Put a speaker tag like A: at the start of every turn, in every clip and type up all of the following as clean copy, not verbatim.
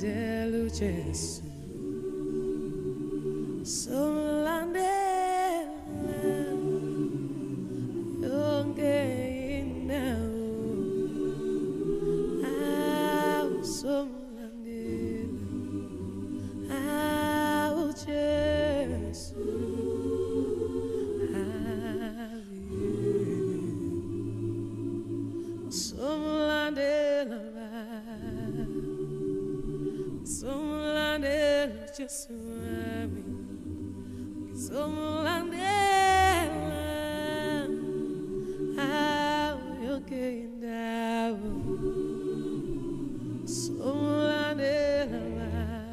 A: Jesu somlandela yonke indawo somlandela Jesu somlandela Jesu ami somlandela yonke indawo somlandela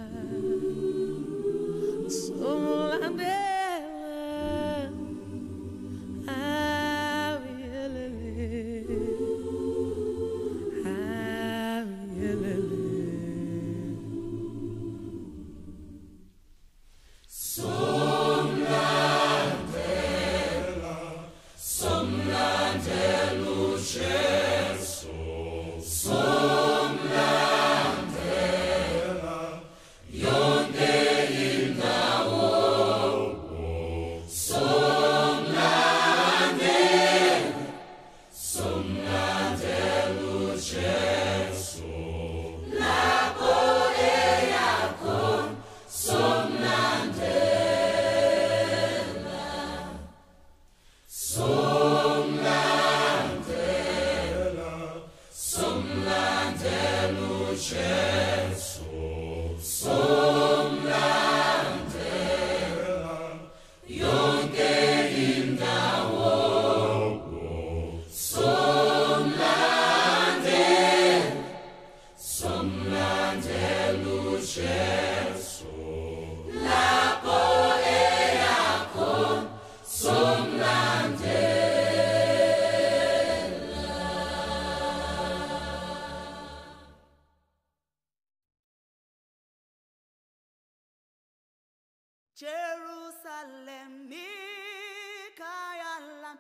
B: Jerusalem Mikayalam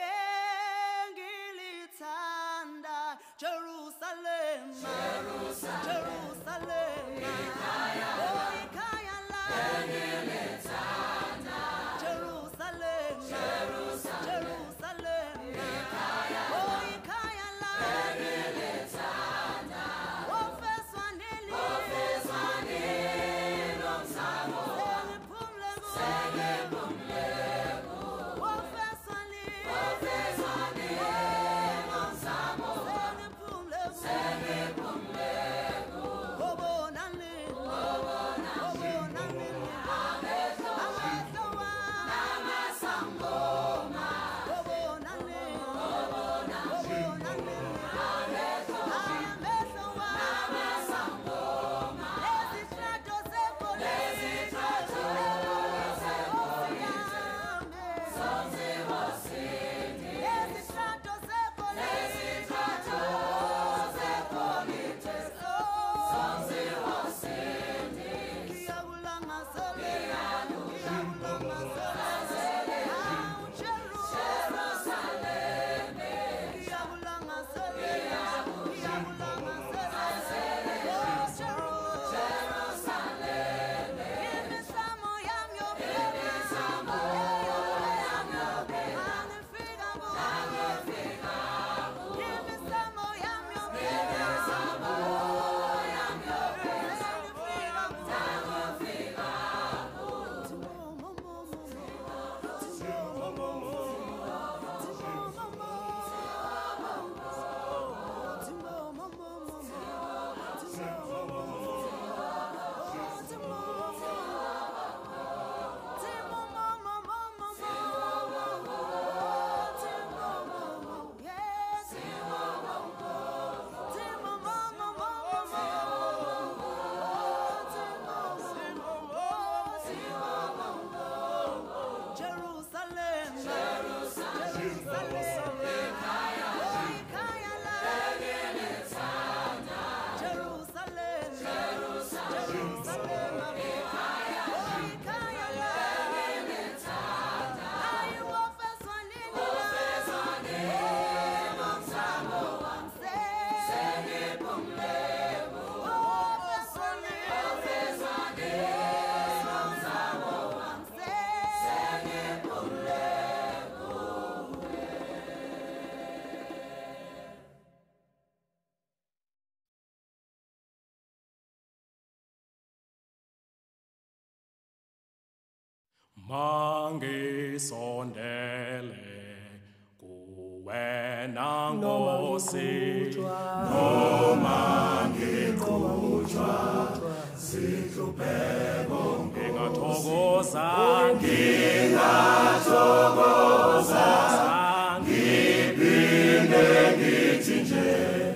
B: Engilitanda Jerusalem Jerusalem Mikayalam Engilitanda Jerusalem Jerusalem Mikayalam Engilitanda
C: mangisondele kuwena Nkosi noma ngiqhutshwa zihlupheko ngingathokoza ngiphinde ngithi nje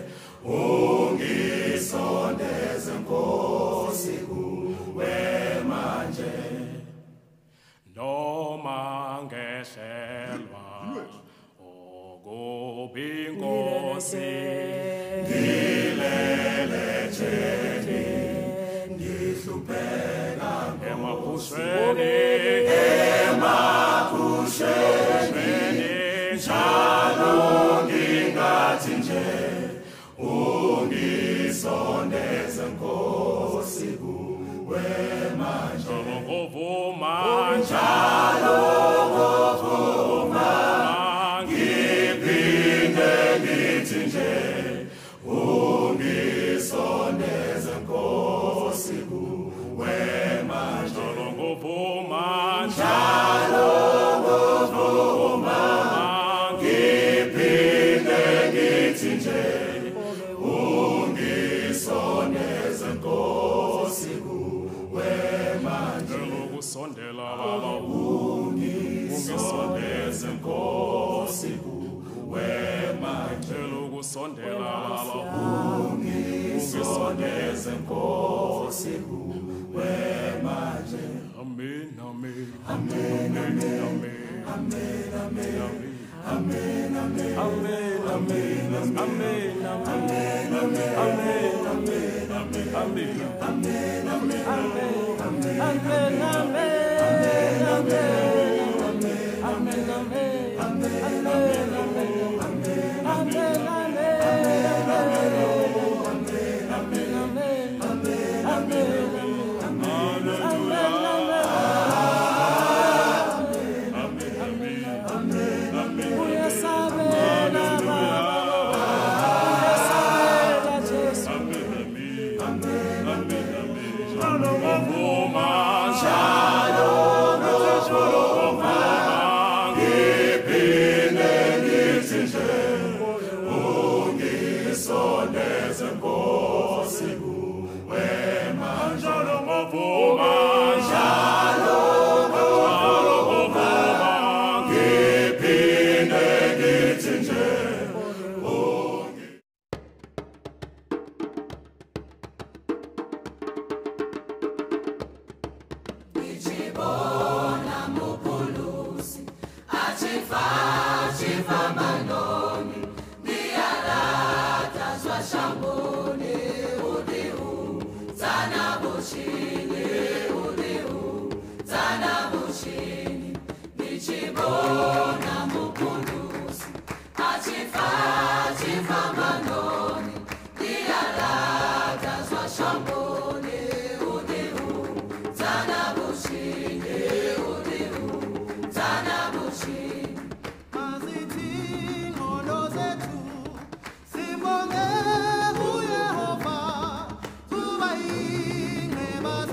C: ungisondeze Nkosi kuwe manje noma ngehlelwa okubi Nkosi ngilele theni ngihlupheka emakushweni njalo ngingathi nje ungisondeze Nkosi kuwe manje njalo ngovuma ngiphinde ngithi nje ungisondeze Nkosi kuwe manje njalo ngovuma ngiphinde ngithi nje ungisondeze Nkosi kuwe manje ukusondela baba ungisondeze Nkosi kuwe manje ukusondela baba ungisondeze Nkosi kuwe manje amen amen amen amen amen amen amen amen amen
B: Kuba ingceba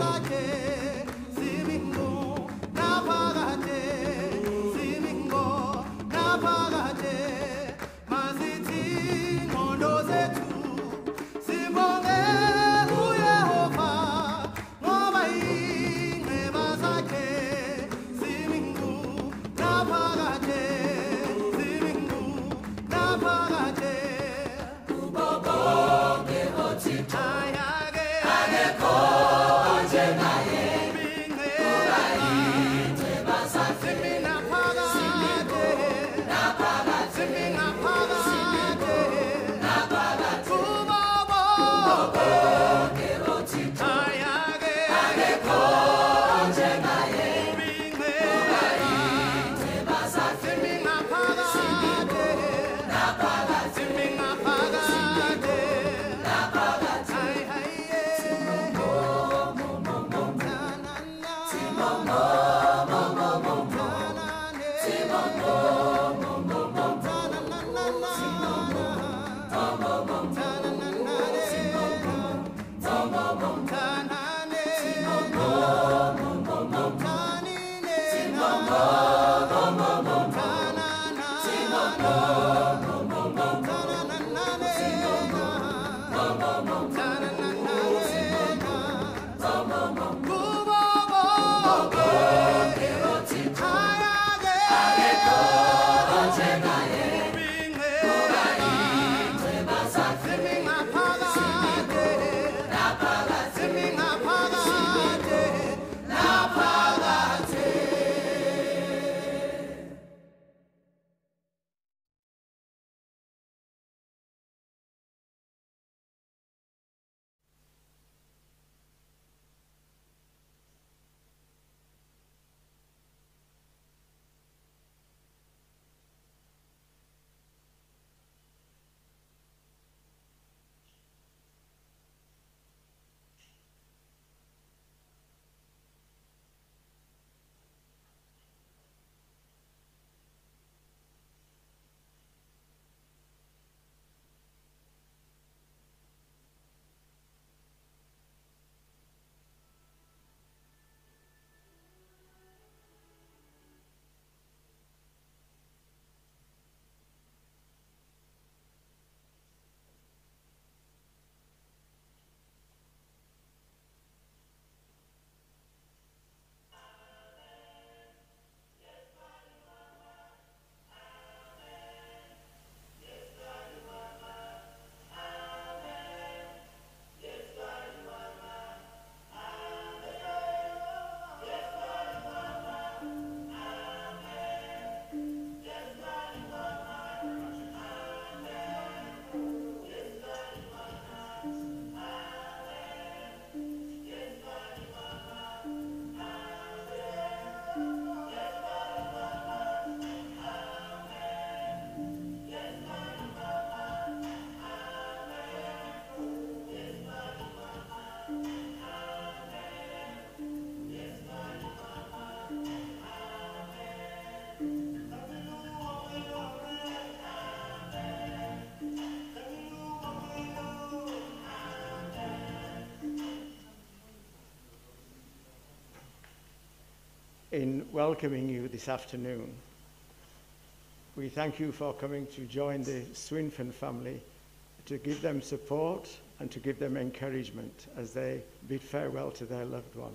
D: in welcoming you this afternoon. We thank you for coming to join the Swinfen family, to give them support and to give them encouragement as they bid farewell to their loved one.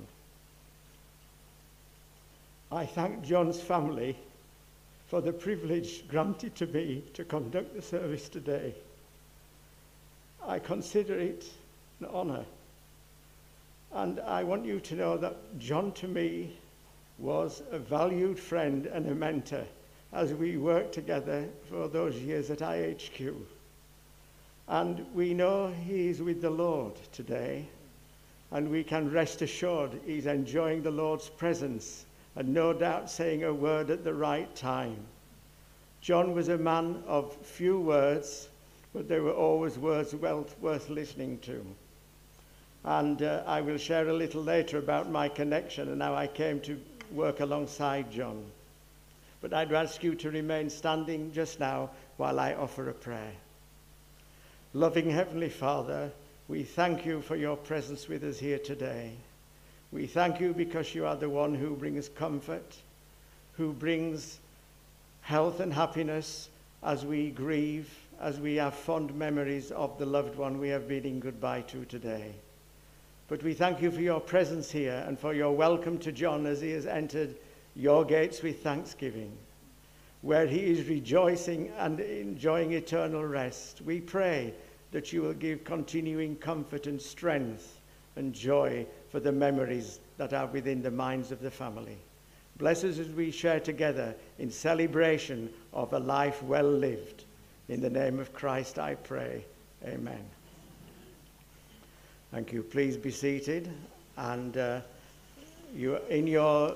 D: I thank John's family for the privilege granted to me to conduct the service today. I consider it an honour, and I want you to know that John to me was a valued friend and a mentor as we worked together for those years at IHQ. And we know he's with the Lord today, and we can rest assured he's enjoying the Lord's presence and no doubt saying a word at the right time. John was a man of few words, but they were always words well worth listening to. And I will share a little later about my connection and how I came to work alongside John. But I'd ask you to remain standing just now while I offer a prayer. Loving Heavenly Father, we thank you for your presence with us here today. We thank you because you are the one who brings comfort, who brings health and happiness as we grieve, as we have fond memories of the loved one we have bidding goodbye to today. But we thank you for your presence here and for your welcome to John as he has entered your gates with thanksgiving, where he is rejoicing and enjoying eternal rest. We pray that you will give continuing comfort and strength and joy for the memories that are within the minds of the family. Bless us as we share together in celebration of a life well lived. In the name of Christ I pray. Amen. Thank you. Please be seated. And in your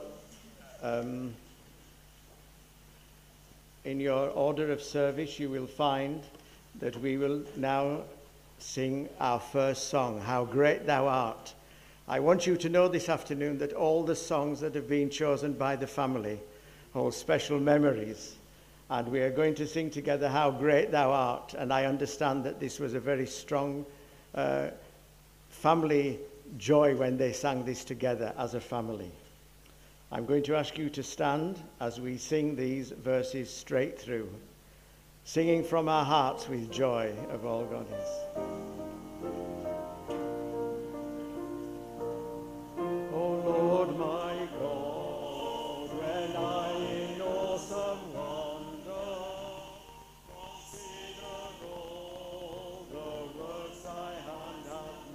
D: order of service, you will find that we will now sing our first song, How Great Thou Art. I want you to know this afternoon that all the songs that have been chosen by the family hold special memories. And we are going to sing together How Great Thou Art. And I understand that this was a very strong family joy when they sang this together as a family. I'm going to ask you to stand as we sing these verses straight through, singing from our hearts with joy of all God is. O Lord my God, when I in awesome wonder consider all the works thy hand hath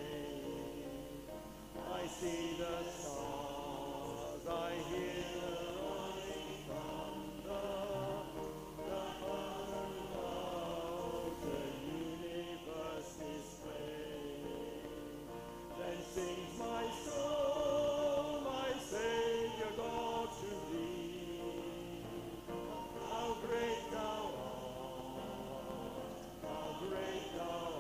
D: made, I see the stars, I hear the rolling thunder, the heaven clouds, the universe display. Then sings my soul, my Savior God, to thee. How great thou art, how great thou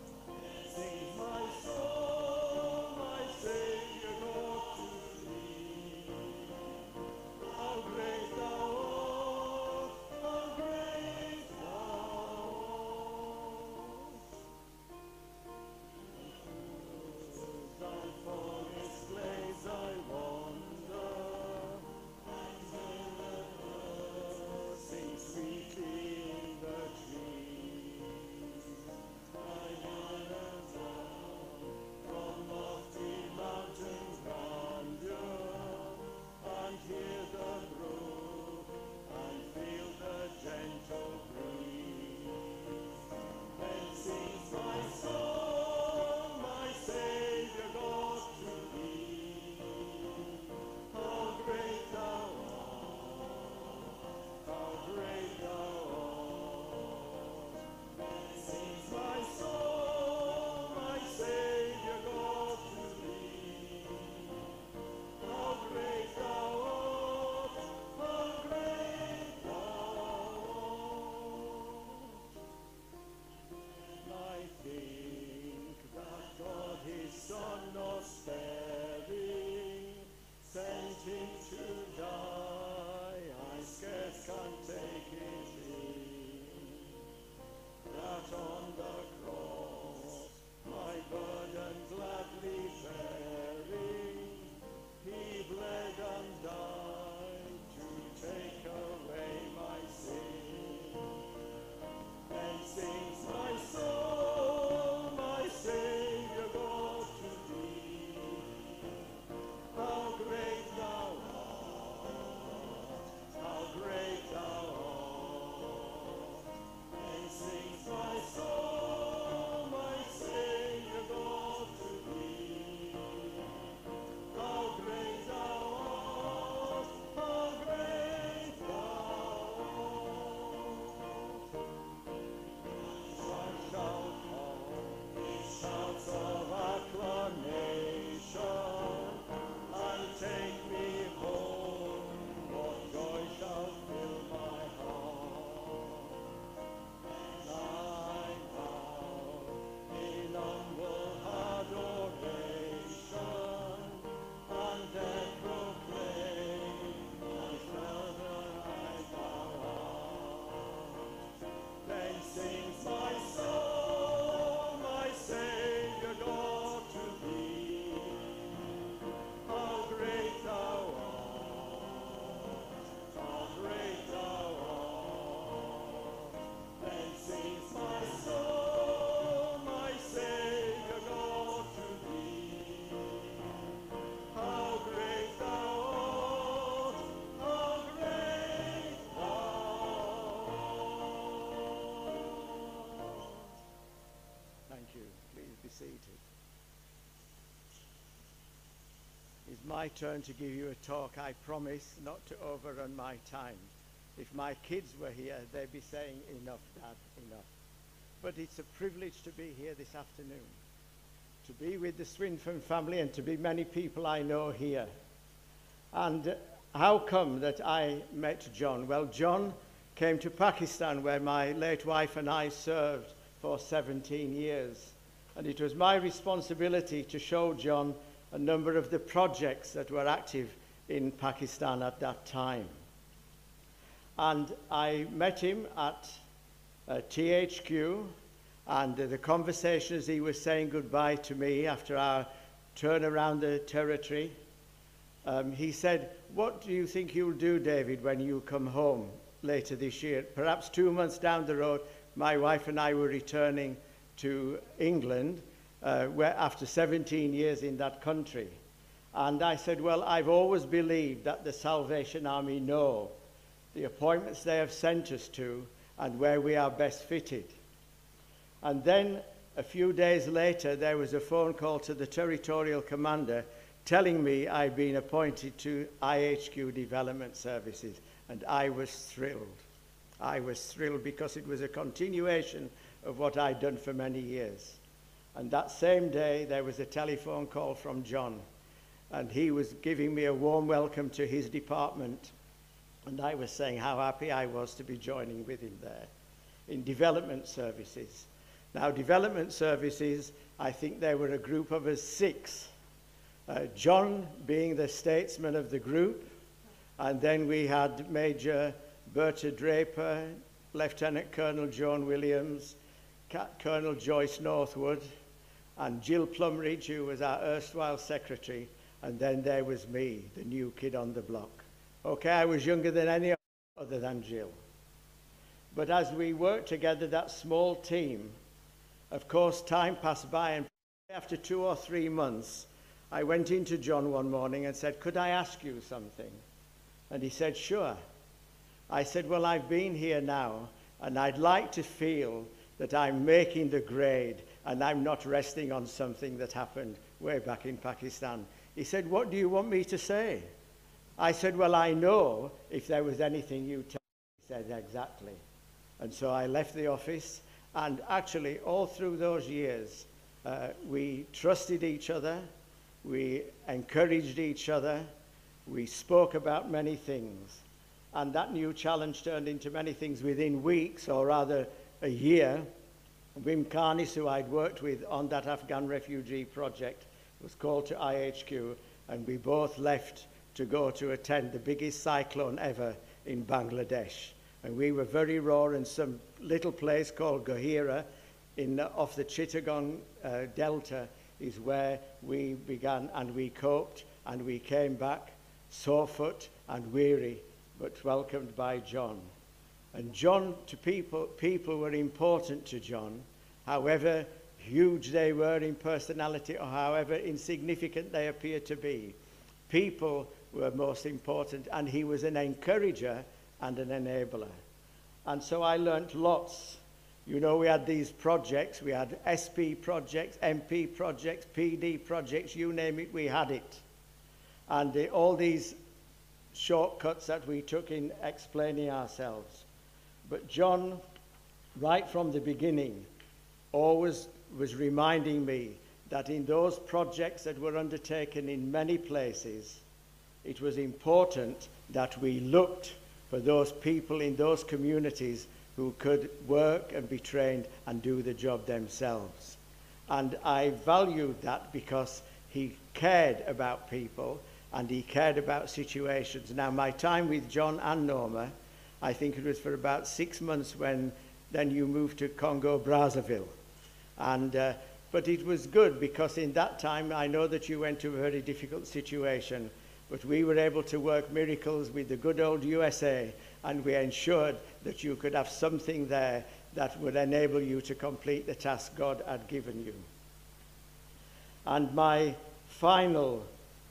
D: art. Sings my soul, my Savior God, to thee. Please be seated. It's my turn to give you a talk. I promise not to overrun my time. If my kids were here, they'd be saying, enough, Dad, enough. But it's a privilege to be here this afternoon, to be with the Swinfen family and to be many people I know here. And how come that I met John? Well, John came to Pakistan, where my late wife and I served for 17 years. And it was my responsibility to show John a number of the projects that were active in Pakistan at that time. And I met him at THQ, and the conversation as he was saying goodbye to me after our turn around the territory, he said, "What do you think you'll do, David, when you come home later this year?" Perhaps 2 months down the road, my wife and I were returning to England, where after 17 years in that country. And I said, well, I've always believed that the Salvation Army know the appointments they have sent us to and where we are best fitted. And then a few days later, there was a phone call to the territorial commander telling me I'd been appointed to IHQ Development Services, and I was thrilled. I was thrilled because it was a continuation of what I'd done for many years. And that same day, there was a telephone call from John, and he was giving me a warm welcome to his department, and I was saying how happy I was to be joining with him there in development services. Now, development services, I think there were a group of us 6. John being the statesman of the group, and then we had Major Berta Draper, Lieutenant Colonel Joan Williams, Colonel Joyce Northwood, and Jill Plumridge, who was our erstwhile secretary, and then there was me, the new kid on the block. Okay, I was younger than any other than Jill. But as we worked together, that small team, of course, time passed by, and after 2 or 3 months, I went into John one morning and said, "Could I ask you something?" And he said, "Sure." I said, "Well, I've been here now, and I'd like to feel that I'm making the grade and I'm not resting on something that happened way back in Pakistan." He said, "What do you want me to say?" I said, "Well, I know if there was anything you tell me." He said, "Exactly." And so I left the office, and actually all through those years, we trusted each other, we encouraged each other, we spoke about many things. And that new challenge turned into many things within weeks, or rather a year. Wim Karnis, who I'd worked with on that Afghan refugee project, was called to IHQ, and we both left to go to attend the biggest cyclone ever in Bangladesh. And we were very raw in some little place called Gohira off the Chittagong Delta is where we began, and we coped, and we came back sore-foot and weary, but welcomed by John. And John, to people were important to John, however huge they were in personality or however insignificant they appeared to be. People were most important, and he was an encourager and an enabler. And so I learnt lots. You know, we had these projects. We had SP projects, MP projects, PD projects, you name it, we had it. And all these shortcuts that we took in explaining ourselves. But John, right from the beginning, always was reminding me that in those projects that were undertaken in many places, it was important that we looked for those people in those communities who could work and be trained and do the job themselves. And I valued that because he cared about people and he cared about situations. Now, my time with John and Norma, I think it was for about 6 months when then you moved to Congo, Brazzaville. And, but it was good because in that time, I know that you went to a very difficult situation, but we were able to work miracles with the good old USA, and we ensured that you could have something there that would enable you to complete the task God had given you. And my final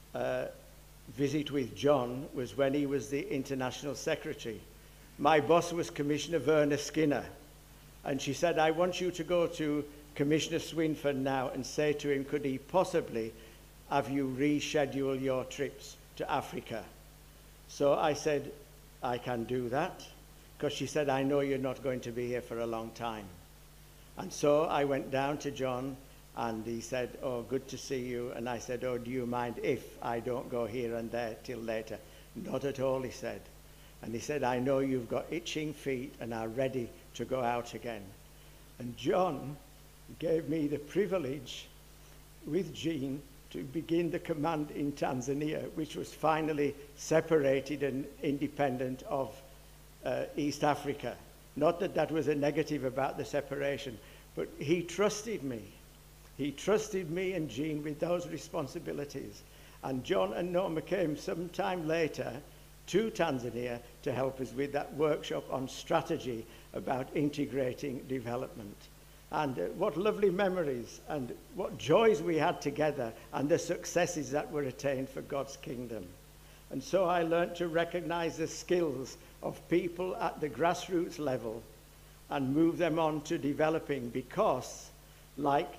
D: visit with John was when he was the International Secretary. My boss was Commissioner Verna Skinner, and she said, "I want you to go to Commissioner Swinfen now and say to him, could he possibly have you reschedule your trips to Africa? So I said, I can do that, because she said, I know you're not going to be here for a long time. And so I went down to John, and he said, oh, good to see you. And I said, oh, do you mind if I don't go here and there till later? Not at all, he said. And he said, I know you've got itching feet and are ready to go out again. And John gave me the privilege with Jean to begin the command in Tanzania, which was finally separated and independent of East Africa. Not that that was a negative about the separation, but he trusted me. He trusted me and Jean with those responsibilities. And John and Norma came sometime later to Tanzania to help us with that workshop on strategy about integrating development. And what lovely memories and what joys we had together, and the successes that were attained for God's kingdom. And so I learned to recognize the skills of people at the grassroots level and move them on to developing, because, like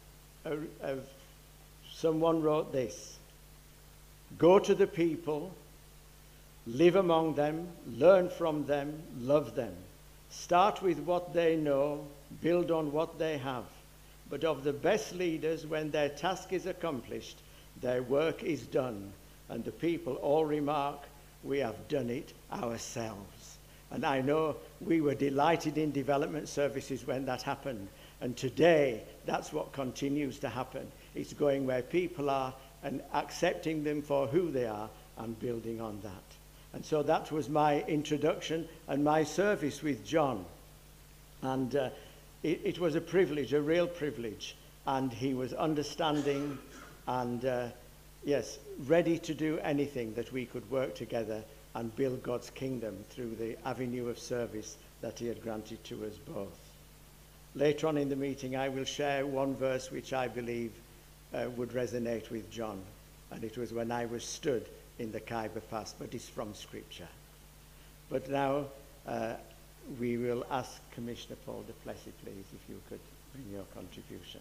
D: someone wrote this, go to the people, live among them, learn from them, love them. Start with what they know, build on what they have. But of the best leaders, when their task is accomplished, their work is done, and the people all remark, we have done it ourselves. And I know we were delighted in development services when that happened. And today, that's what continues to happen. It's going where people are and accepting them for who they are and building on that. And so that was my introduction and my service with John. And it was a privilege, a real privilege. And he was understanding and, yes, ready to do anything that we could work together and build God's kingdom through the avenue of service that he had granted to us both. Later on in the meeting, I will share one verse which I believe would resonate with John. And it was when I was stood in the Khyber Pass, but it's from Scripture. But now we will ask Commissioner Paul du Plessis, please, if you could bring your contribution.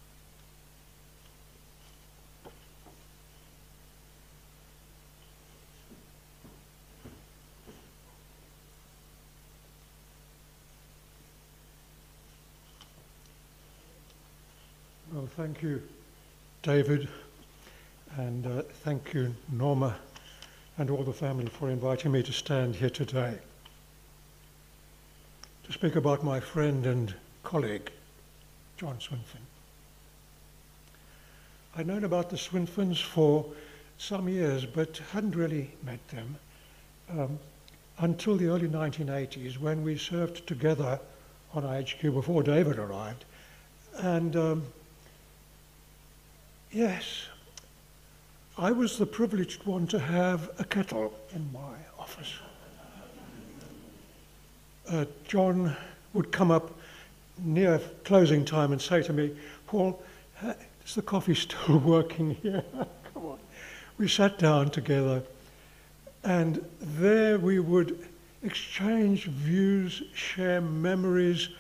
E: Well, thank you, David, and thank you, Norma, and all the family for inviting me to stand here today to speak about my friend and colleague, John Swinfen. I'd known about the Swinfens for some years, but hadn't really met them until the early 1980s, when we served together on IHQ before David arrived. And yes, I was the privileged one to have a kettle in my office. John would come up near closing time and say to me, Paul, is the coffee still working here? Come on. We sat down together, and there we would exchange views, share memories.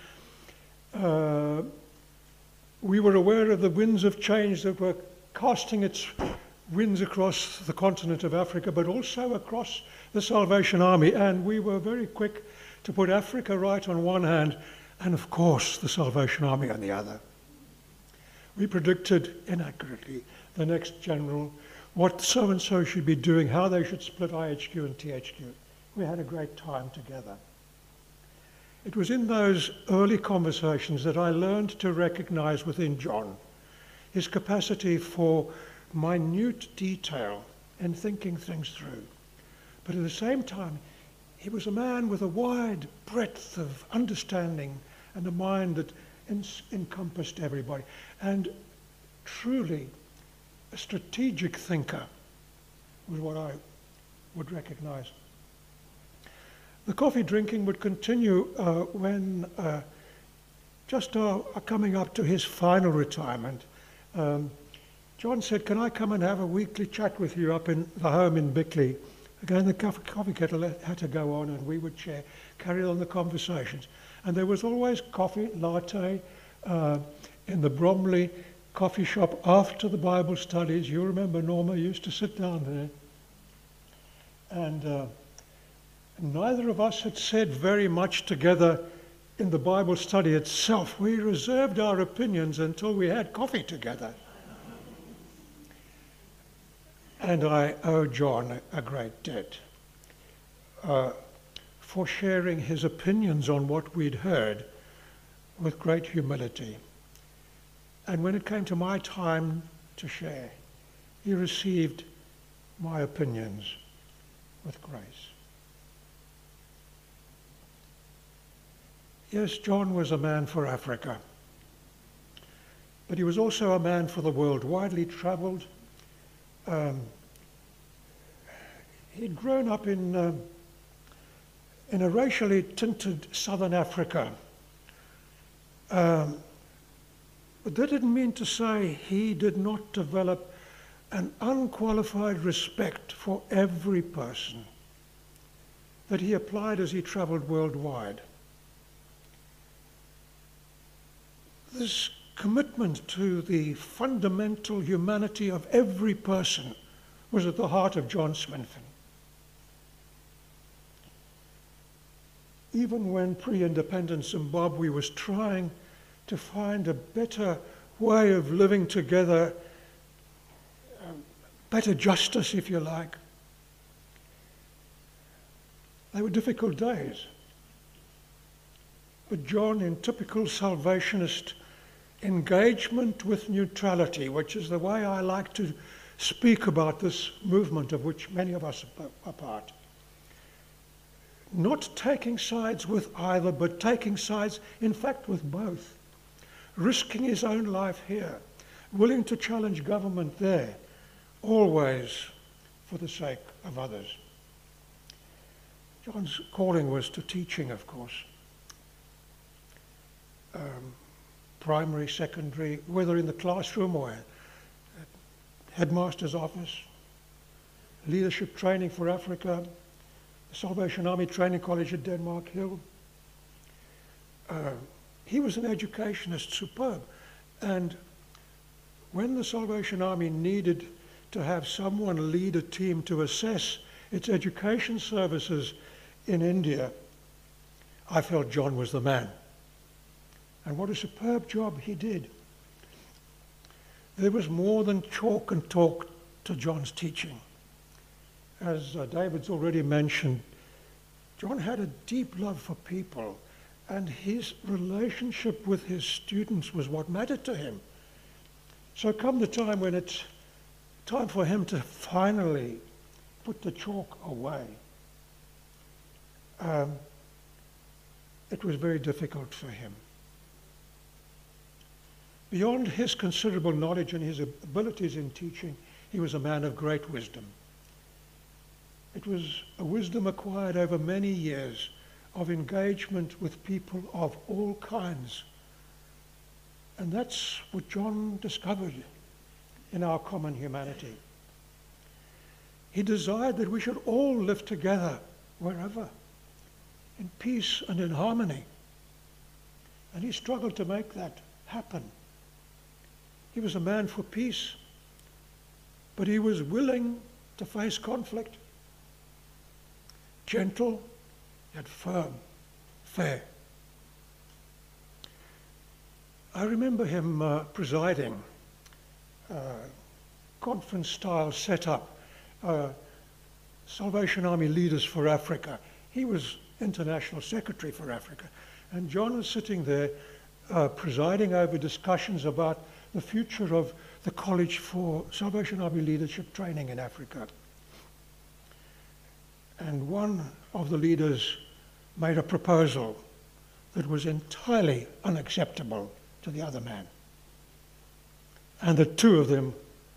E: We were aware of the winds of change that were casting its winds across the continent of Africa, but also across the Salvation Army. And we were very quick to put Africa right on one hand, and of course the Salvation Army on the other. We predicted inaccurately the next general, what so-and-so should be doing, how they should split IHQ and THQ. We had a great time together. It was in those early conversations that I learned to recognize within John his capacity for minute detail and thinking things through. But at the same time, he was a man with a wide breadth of understanding and a mind that encompassed everybody. And truly, a strategic thinker was what I would recognize. The coffee drinking would continue when, just coming up to his final retirement, John said, can I come and have a weekly chat with you up in the home in Bickley? Again, the coffee kettle had to go on, and we would carry on the conversations. And there was always coffee, latte, in the Bromley coffee shop after the Bible studies. You remember Norma used to sit down there. And neither of us had said very much together in the Bible study itself. We reserved our opinions until we had coffee together. And I owe John a great debt for sharing his opinions on what we'd heard with great humility. And when it came to my time to share, he received my opinions with grace. Yes, John was a man for Africa, but he was also a man for the world, widely traveled. He'd grown up in a racially tinted southern Africa. But that didn't mean to say he did not develop an unqualified respect for every person that he applied as he traveled worldwide. This commitment to the fundamental humanity of every person was at the heart of John Swinfen. Even when pre-independence Zimbabwe was trying to find a better way of living together, better justice, if you like, they were difficult days. But John, in typical Salvationist engagement with neutrality, which is the way I like to speak about this movement of which many of us are part, not taking sides with either, but taking sides, in fact, with both, risking his own life here, willing to challenge government there, always for the sake of others. John's calling was to teaching, of course. Primary, secondary, whether in the classroom or at headmaster's office, leadership training for Africa, the Salvation Army Training College at Denmark Hill. He was an educationist, superb. And when the Salvation Army needed to have someone lead a team to assess its education services in India, I felt John was the man. And what a superb job he did. There was more than chalk and talk to John's teaching. As David's already mentioned, John had a deep love for people, and his relationship with his students was what mattered to him. So come the time when it's time for him to finally put the chalk away, it was very difficult for him. Beyond his considerable knowledge and his abilities in teaching, he was a man of great wisdom. It was a wisdom acquired over many years of engagement with people of all kinds. And that's what John discovered in our common humanity. He desired that we should all live together wherever, in peace and in harmony. And he struggled to make that happen. He was a man for peace, but he was willing to face conflict. Gentle, yet firm, fair. I remember him presiding conference-style setup, Salvation Army Leaders for Africa. He was International Secretary for Africa. And John was sitting there presiding over discussions about the future of the College for Salvation Army Leadership Training in Africa. And one of the leaders made a proposal that was entirely unacceptable to the other man. And the two of them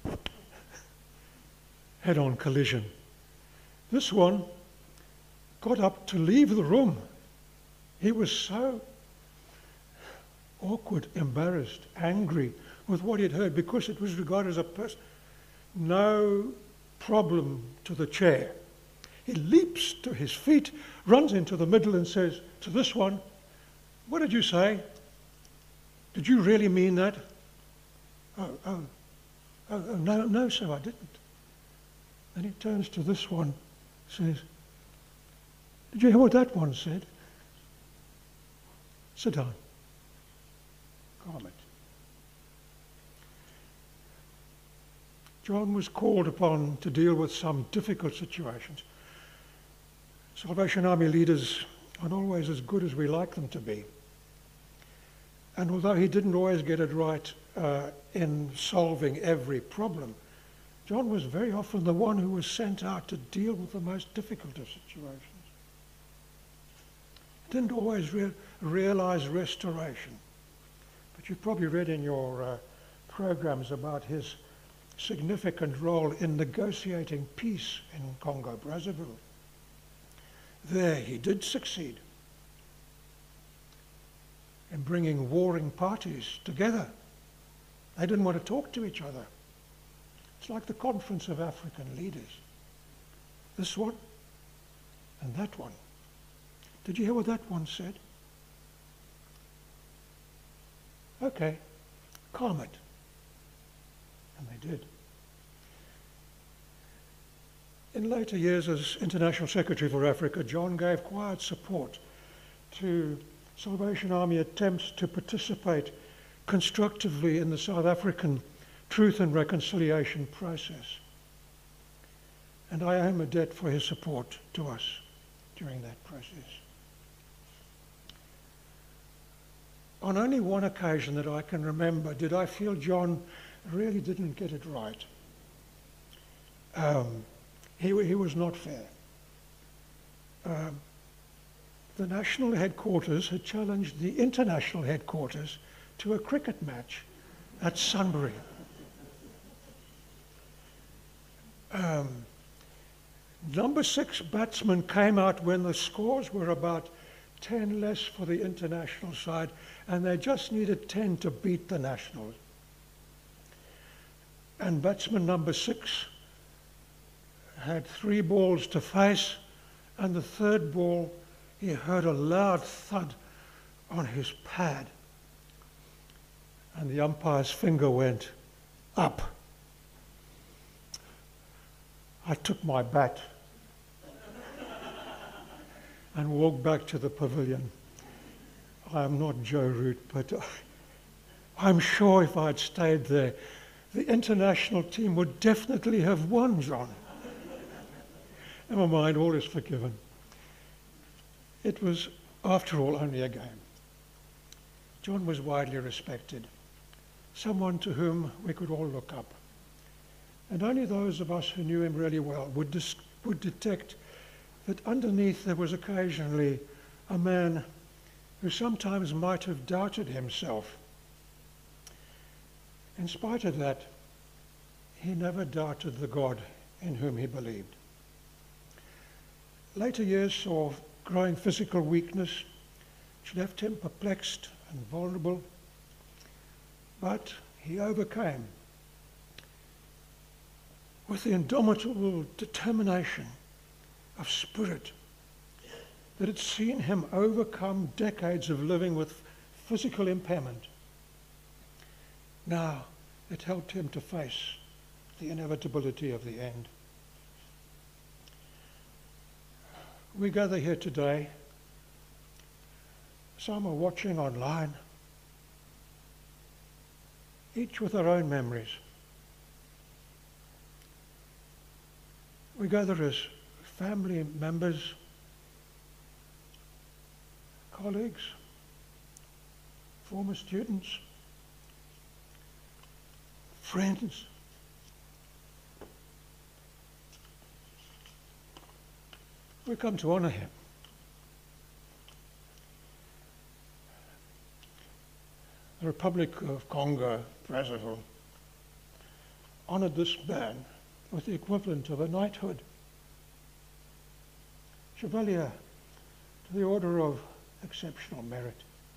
E: head-on collision. This one got up to leave the room. He was so awkward, embarrassed, angry with what he'd heard because it was regarded as a person. No problem to the chair. He leaps to his feet, runs into the middle and says to this one, "What did you say?" Did you really mean that? Oh, no, no, sir, I didn't. Then he turns to this one, says, did you hear what that one said? Sit down. Calm it. John was called upon to deal with some difficult situations. Salvation Army leaders aren't always as good as we like them to be. And although he didn't always get it right in solving every problem, John was very often the one who was sent out to deal with the most difficult of situations. He didn't always realize restoration. But you've probably read in your programs about his significant role in negotiating peace in Congo-Brazzaville. There he did succeed in bringing warring parties together. They didn't want to talk to each other. It's like the Conference of African Leaders. This one and that one. Did you hear what that one said? Okay, calm it. And they did. In later years as International Secretary for Africa, John gave quiet support to Salvation Army attempts to participate constructively in the South African Truth and Reconciliation process. And I owe him a debt for his support to us during that process. On only one occasion that I can remember did I feel John really didn't get it right. He was not fair. The national headquarters had challenged the international headquarters to a cricket match at Sunbury. Number 6 batsman came out when the scores were about 10 less for the international side, and they just needed 10 to beat the nationals. And batsman number 6 had 3 balls to face, and the third ball, he heard a loud thud on his pad, and the umpire's finger went up. I took my bat and walked back to the pavilion. I am not Joe Root, but I'm sure if I'd stayed there, the international team would definitely have won, John. Never mind, all is forgiven. It was, after all, only a game. John was widely respected, someone to whom we could all look up. And only those of us who knew him really well would detect that underneath there was occasionally a man who sometimes might have doubted himself. In spite of that, he never doubted the God in whom he believed. Later years saw growing physical weakness, which left him perplexed and vulnerable, but he overcame with the indomitable determination of spirit that had seen him overcome decades of living with physical impairment. Now it helped him to face the inevitability of the end. We gather here today. Some are watching online, each with their own memories. We gather as family members, colleagues, former students, friends. We come to honor him. The Republic of Congo, Brazzaville, honored this man with the equivalent of a knighthood. Chevalier to the Order of Exceptional Merit.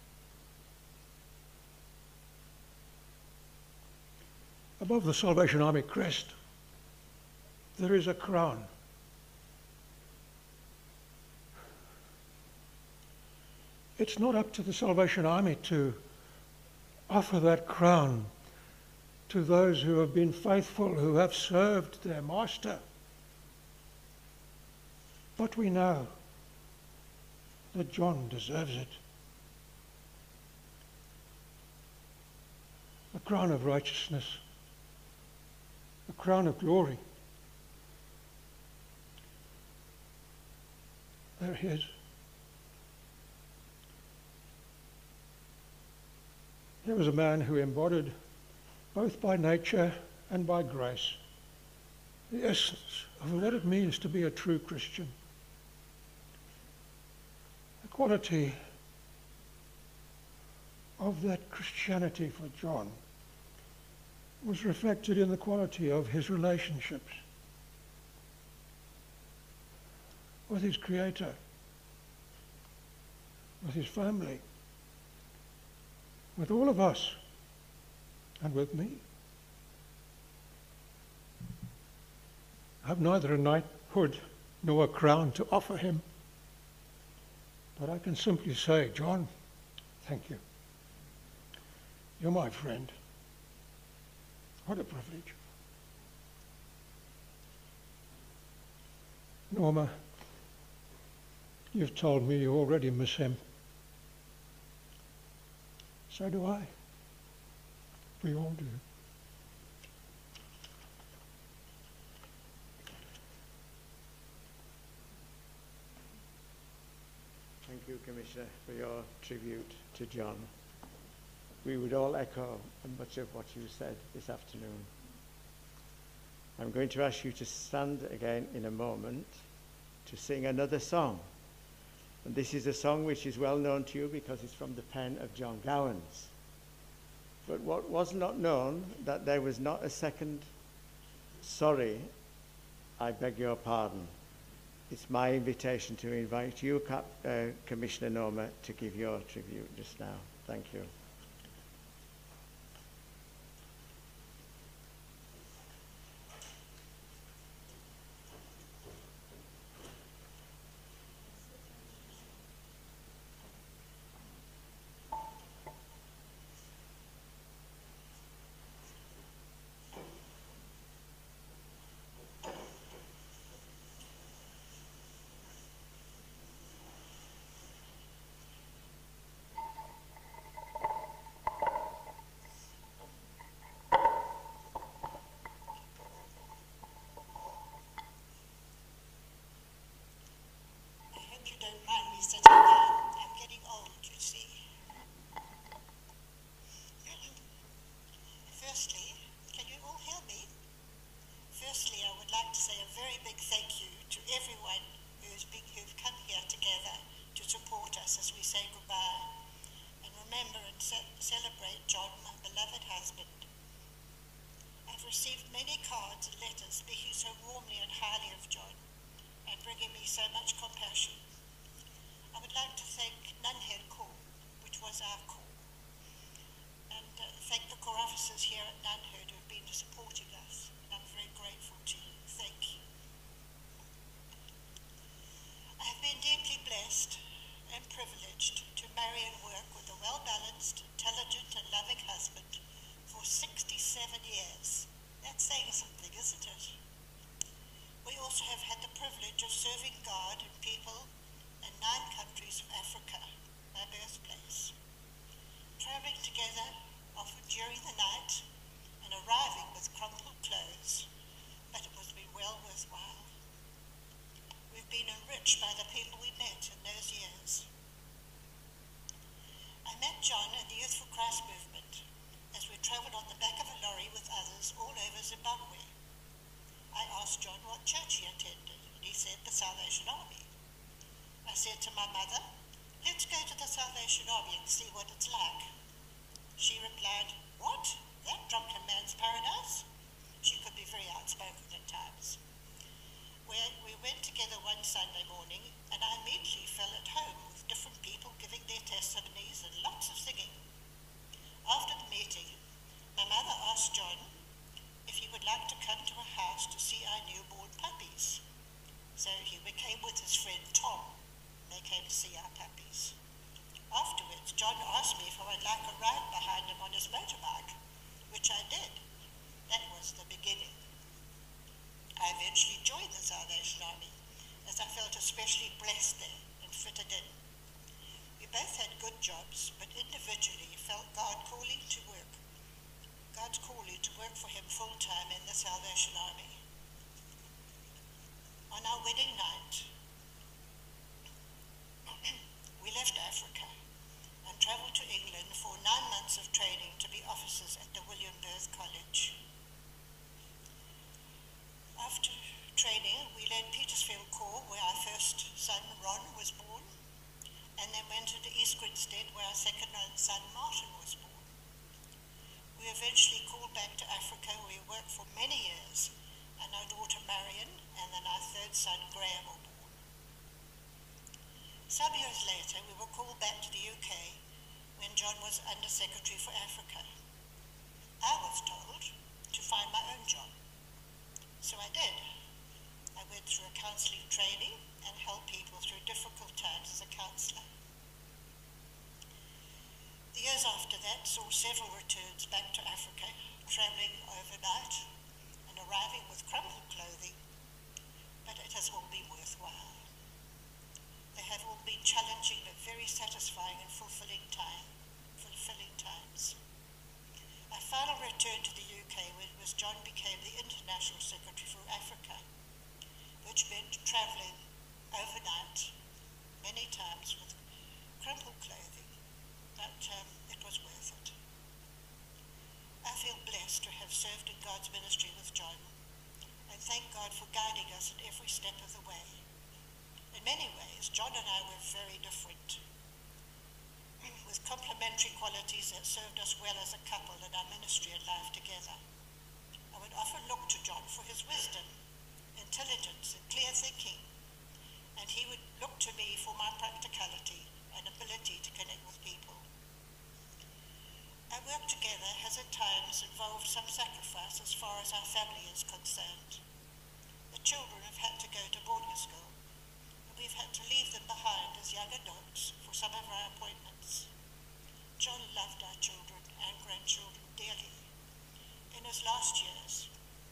E: Above the Salvation Army crest, there is a crown. It's not up to the Salvation Army to offer that crown to those who have been faithful, who have served their master. But we know that John deserves it. The crown of righteousness, the crown of glory. They're his. Here was a man who embodied, both by nature and by grace, the essence of what it means to be a true Christian. The quality of that Christianity for John was reflected in the quality of his relationships with his Creator, with his family, with all of us, and with me. I have neither a knighthood nor a crown to offer him, but I can simply say, John, thank you. You're my friend. What a privilege. Norma, you've told me you already miss him. So do I. We all do.
D: Thank you, Commissioner, for your tribute to John. We would all echo much of what you said this afternoon. I'm going to ask you to stand again in a moment to sing another song. And this is a song which is well known to you because it's from the pen of John Gowans. But what was not known, that there was not a second, sorry, I beg your pardon. It's my invitation to invite you, Commissioner Norma, to give your tribute just now. Thank you.
F: You don't mind me sitting there. I'm getting old, you see. Firstly, can you all hear me? Firstly, I would like to say a very big thank you to everyone who've come here together to support us as we say goodbye and remember and celebrate John, my beloved husband. I've received many cards and letters speaking so warmly and highly of John and bringing me so much compassion. I would like to thank Nunhead Corps, which was our corps, and thank the corps officers here at Nunhead who have been supporting us, and I'm very grateful to you. Thank you. I have been deeply blessed and privileged to marry and work with a well-balanced, intelligent and loving husband for 67 years. That's saying something, isn't it? We also have had the privilege of serving God and people in 9 countries of Africa, my birthplace, travelling together often during the night and arriving with crumpled clothes, but it was been well worthwhile. We've been enriched by the people we met in those years. I met John in the Youth for Christ movement as we travelled on the back of a lorry with others all over Zimbabwe. I asked John what church he attended, and he said the Salvation Army. I said to my mother, let's go to the Salvation Army and see what it's like. She replied, what? That drunken man's paradise? She could be very outspoken at times. We went together one Sunday morning, and I immediately felt at home with different people giving their testimonies and lots of singing. After the meeting, my mother asked John if he would like to come to a house to see our newborn puppies. So he came with his friend Tom. They came to see our puppies. Afterwards, John asked me if I would like a ride behind him on his motorbike, which I did. That was the beginning. I eventually joined the Salvation Army, as I felt especially blessed there and fitted in. We both had good jobs, but individually felt God's calling to work for him full-time in the Salvation Army. On our wedding night, we left Africa and travelled to England for 9 months of training to be officers at the William Birth College. After training, we led Petersfield Corps, where our first son, Ron, was born, and then went to East Grinstead, where our second son, Martin, was born. We eventually called back to Africa, where we worked for many years, and our daughter Marion, and then our third son, Graham, were born. Some years later, we were called back to the UK when John was Under Secretary for Africa. I was told to find my own job. So I did. I went through a counselling training and helped people through difficult times as a counsellor. The years after that saw several returns back to Africa, travelling overnight and arriving with crumpled clothing, but it has all been worthwhile. They have all been challenging but very satisfying and fulfilling times. Our final return to the UK was John became the International Secretary for Africa, which meant travelling overnight many times with crumpled clothing, but it was worth it. I feel blessed to have served in God's ministry with John, and thank God for guiding us in every step of the way. In many ways, John and I were very different, with complementary qualities that served us well as a couple in our ministry and life together. I would often look to John for his wisdom, intelligence, and clear thinking, and he would look to me for my practicality and ability to connect with people. Our work together has at times involved some sacrifice as far as our family is concerned. The children have had to go to boarding school, and we've had to leave them behind as young adults for some of our appointments. John loved our children and grandchildren dearly. In his last years,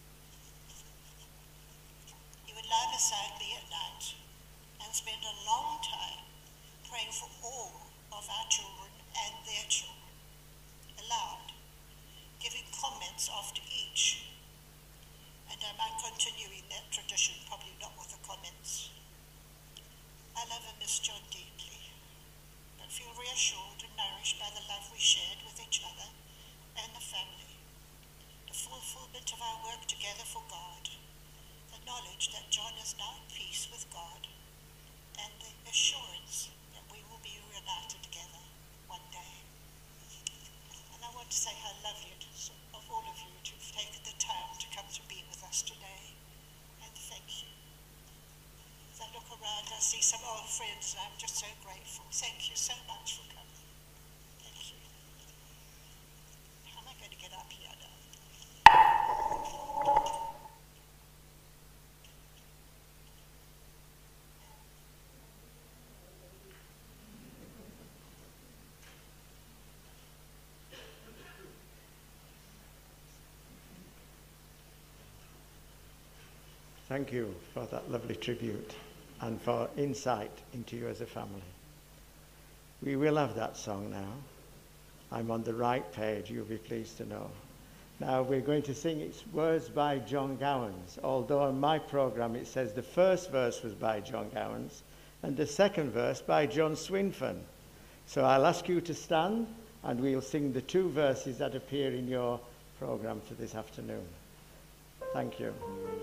F: he would lie beside me at night and spend a long time praying for all of our children and their children, aloud, giving comments after each. And I'm continuing that tradition, probably not with the comments. I love and miss John deeply, but feel reassured and nourished by the love we shared with each other and the family, the fulfillment of our work together for God, the knowledge that John is now at peace with God, and the assurance that we will be reunited together one day. And I want to say how lovely it is of all of you to have taken the time to come to be with us today, and thank you. As I look around, I see some old friends, and I'm just so grateful. Thank you so much for coming. Thank you. How am I going to get up here now?
D: Thank you for that lovely tribute and for insight into you as a family. We will have that song now. I'm on the right page, you'll be pleased to know. Now we're going to sing its words by John Gowans, although on my program it says the first verse was by John Gowans and the second verse by John Swinfen. So I'll ask you to stand and we'll sing the two verses that appear in your program for this afternoon. Thank you.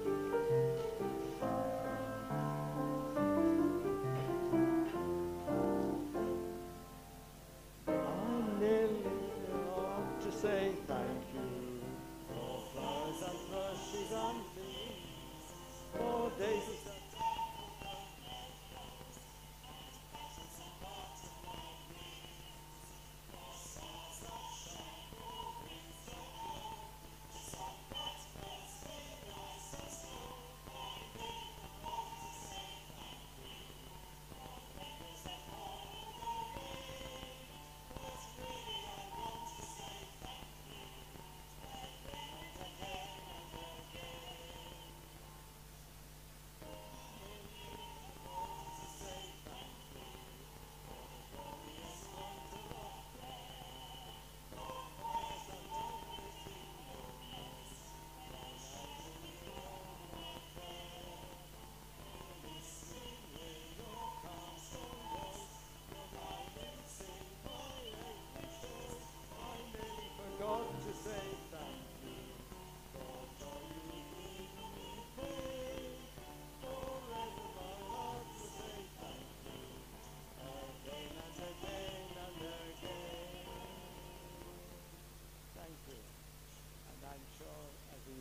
D: Say thank you for flowers and mercies and things, for daisies and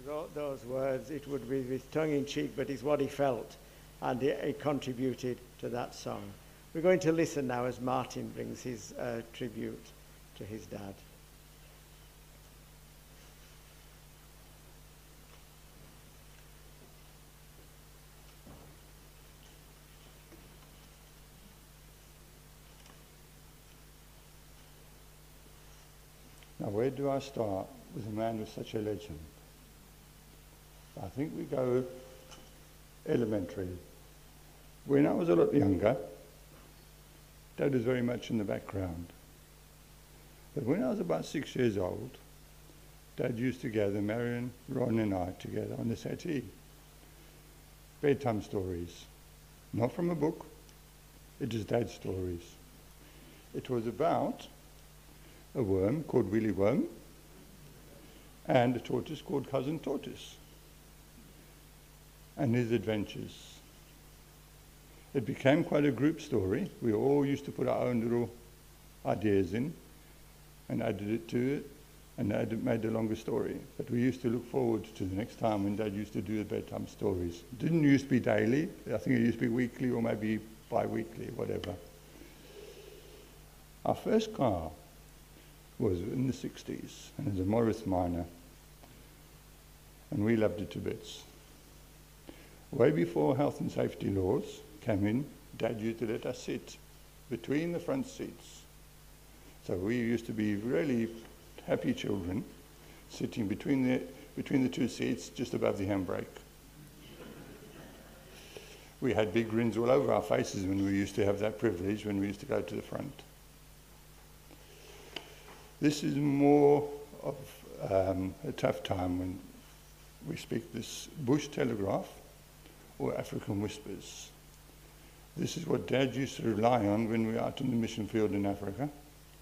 D: wrote those words, it would be with tongue-in-cheek, but it's what he felt, and it contributed to that song. We're going to listen now as Martin brings his tribute to his dad.
G: Now, where do I start with a man with such a legend? I think we go elementary. When I was a lot younger, Dad was very much in the background. But when I was about 6 years old, Dad used to gather Marion, Ron and I together on the settee. Bedtime stories. Not from a book, it is Dad's stories. It was about a worm called Willy Worm and a tortoise called Cousin Tortoise and his adventures. It became quite a group story. We all used to put our own little ideas in and added it to it and made a longer story. But we used to look forward to the next time when Dad used to do the bedtime stories. It didn't used to be daily. I think it used to be weekly or maybe bi-weekly, whatever. Our first car was in the 60s, and it was a Morris Minor, and we loved it to bits. Way before health and safety laws came in, Dad used to let us sit between the front seats. So we used to be really happy children, sitting between the two seats, just above the handbrake. We had big grins all over our faces when we used to have that privilege, when we used to go to the front. This is more of a tough time when we speak this bush telegraph or African whispers. This is what Dad used to rely on when we were out in the mission field in Africa.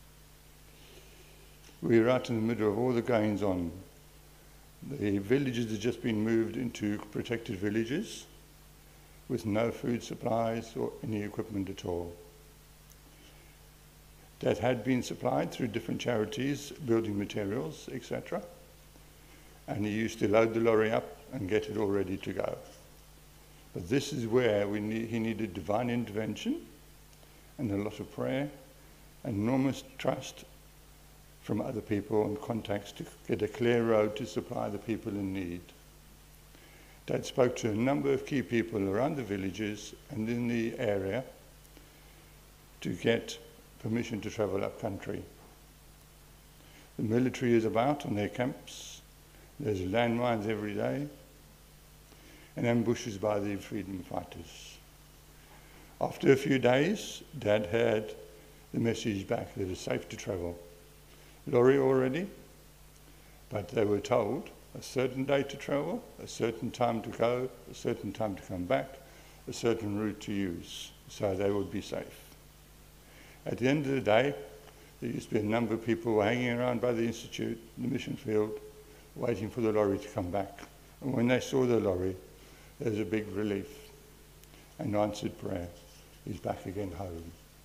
G: We were out in the middle of all the goings on. The villages had just been moved into protected villages with no food supplies or any equipment at all. That had been supplied through different charities, building materials, etc. And he used to load the lorry up and get it all ready to go. But this is where he needed divine intervention and a lot of prayer and enormous trust from other people and contacts to get a clear road to supply the people in need. Dad spoke to a number of key people around the villages and in the area to get permission to travel up country. The military is about on their camps. There's landmines every day and ambushes by the freedom fighters. After a few days, Dad had the message back that it's safe to travel. Lorry already, but they were told a certain day to travel, a certain time to go, a certain time to come back, a certain route to use, so they would be safe. At the end of the day, there used to be a number of people hanging around by the institute, the mission field, waiting for the lorry to come back. And when they saw the lorry, there was a big relief and answered prayer. He's back again home.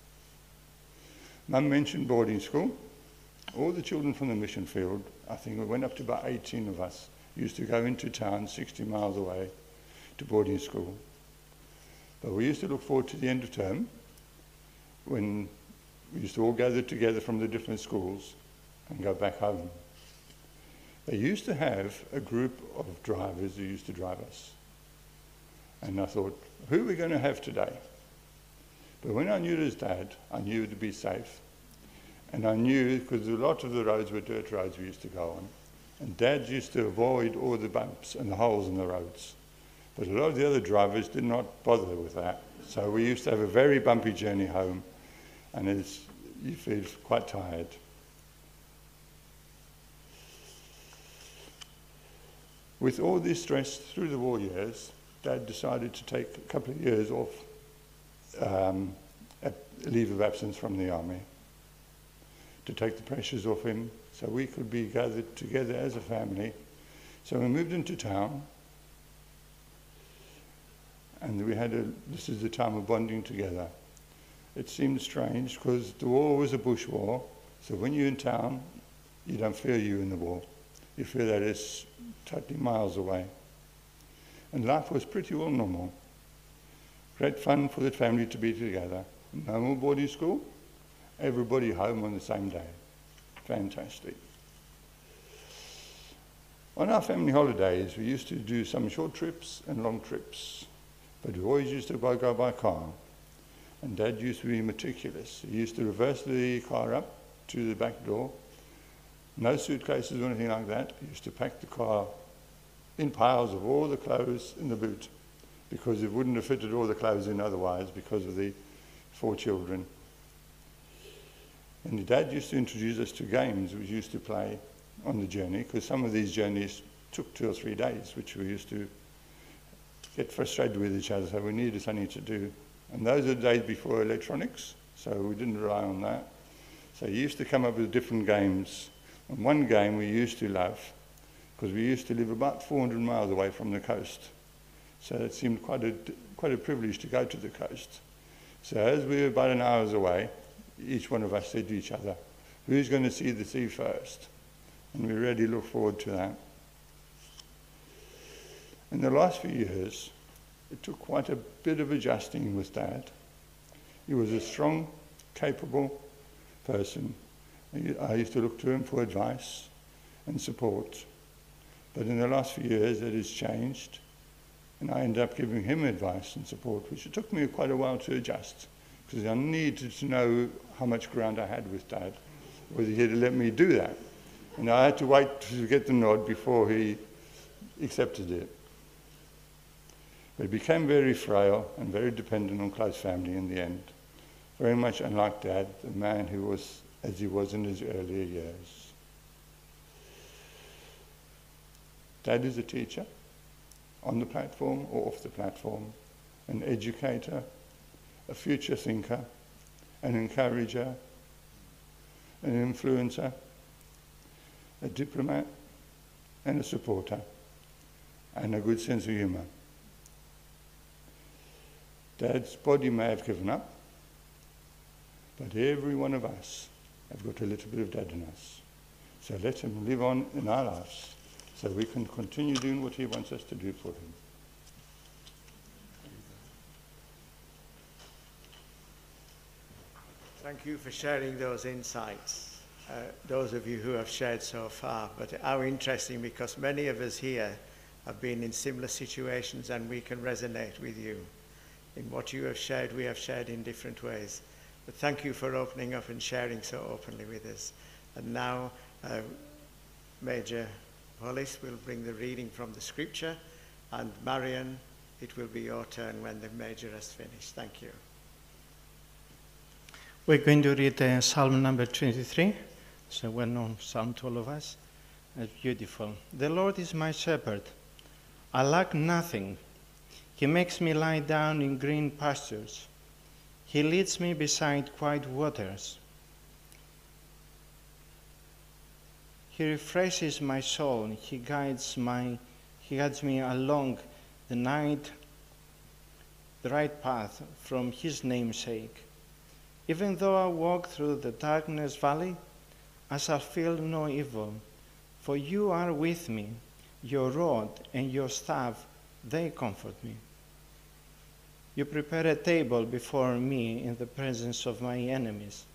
G: Mum mentioned boarding school. All the children from the mission field, I think we went up to about 18 of us, used to go into town 60 miles away to boarding school. But we used to look forward to the end of term when we used to all gather together from the different schools and go back home. They used to have a group of drivers who used to drive us. And I thought, who are we going to have today? But when I knew it was Dad, I knew it would be safe. And I knew, because a lot of the roads were dirt roads we used to go on, and Dad used to avoid all the bumps and the holes in the roads. But a lot of the other drivers did not bother with that. So we used to have a very bumpy journey home, and you feel quite tired. With all this stress through the war years, Dad decided to take a couple of years off, a leave of absence from the army, to take the pressures off him so we could be gathered together as a family. So we moved into town, and this is the time of bonding together. It seemed strange because the war was a bush war, so when you're in town, you don't feel you're in the war. you feel that it's totally miles away. And life was pretty well normal. Great fun for the family to be together. No more boarding school, everybody home on the same day. Fantastic. On our family holidays, we used to do some short trips and long trips, but we always used to go by car. And Dad used to be meticulous. He used to reverse the car up to the back door. No suitcases or anything like that. He used to pack the car in piles of all the clothes in the boot, because it wouldn't have fitted all the clothes in otherwise because of the 4 children. And Dad used to introduce us to games we used to play on the journey, because some of these journeys took 2 or 3 days, which we used to get frustrated with each other, so we needed something to do. And those are the days before electronics, so we didn't rely on that. So he used to come up with different games. And one game we used to love, because we used to live about 400 miles away from the coast. So it seemed quite a privilege to go to the coast. So as we were about an hour's away, each one of us said to each other, who's going to see the sea first? And we really look forward to that. In the last few years, it took quite a bit of adjusting with Dad. He was a strong, capable person. I used to look to him for advice and support. But in the last few years, that has changed. And I ended up giving him advice and support, which it took me quite a while to adjust, because I needed to know how much ground I had with Dad, whether he'd let me do that. And I had to wait to get the nod before he accepted it. But he became very frail and very dependent on close family in the end. Very much unlike Dad, the man who was as he was in his earlier years. Dad is a teacher, on the platform or off the platform, an educator, a future thinker, an encourager, an influencer, a diplomat, and a supporter, and a good sense of humour. Dad's body may have given up, but every one of us have got a little bit of Dad in us. So let him live on in our lives, so we can continue doing what he wants us to do for him.
D: Thank you for sharing those insights, those of you who have shared so far. But how interesting, because many of us here have been in similar situations and we can resonate with you. In what you have shared, we have shared in different ways. But thank you for opening up and sharing so openly with us. And now, Major Hollis will bring the reading from the scripture, and Marion, it will be your turn when the Major has finished. Thank you.
H: We're going to read Psalm number 23. It's a well-known psalm to all of us. It's beautiful. The Lord is my shepherd. I lack nothing. He makes me lie down in green pastures. He leads me beside quiet waters. He refreshes my soul. He guides me along the right path from his name's sake. Even though I walk through the darkness valley, I shall feel no evil, for you are with me. Your rod and your staff, they comfort me. You prepare a table before me in the presence of my enemies.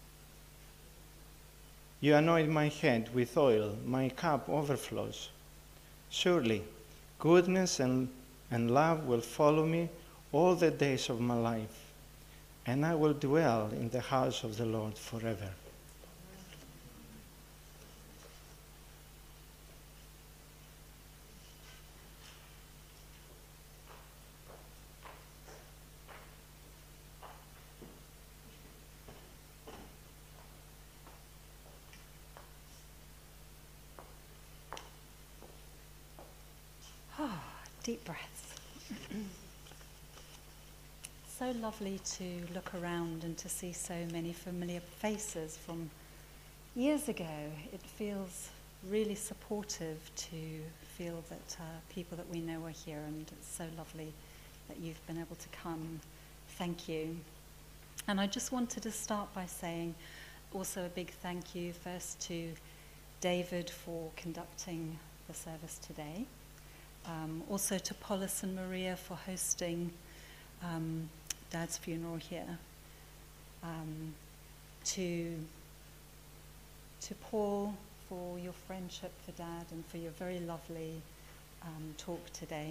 H: You anoint my head with oil, my cup overflows. Surely, goodness and love will follow me all the days of my life, and I will dwell in the house of the Lord forever.
I: Deep breaths. So lovely to look around and to see so many familiar faces from years ago. It feels really supportive to feel that people that we know are here, and it's so lovely that you've been able to come. Thank you. And I just wanted to start by saying also a big thank you first to David for conducting the service today. Also to Polis and Maria for hosting Dad's funeral here. To Paul for your friendship for Dad and for your very lovely talk today.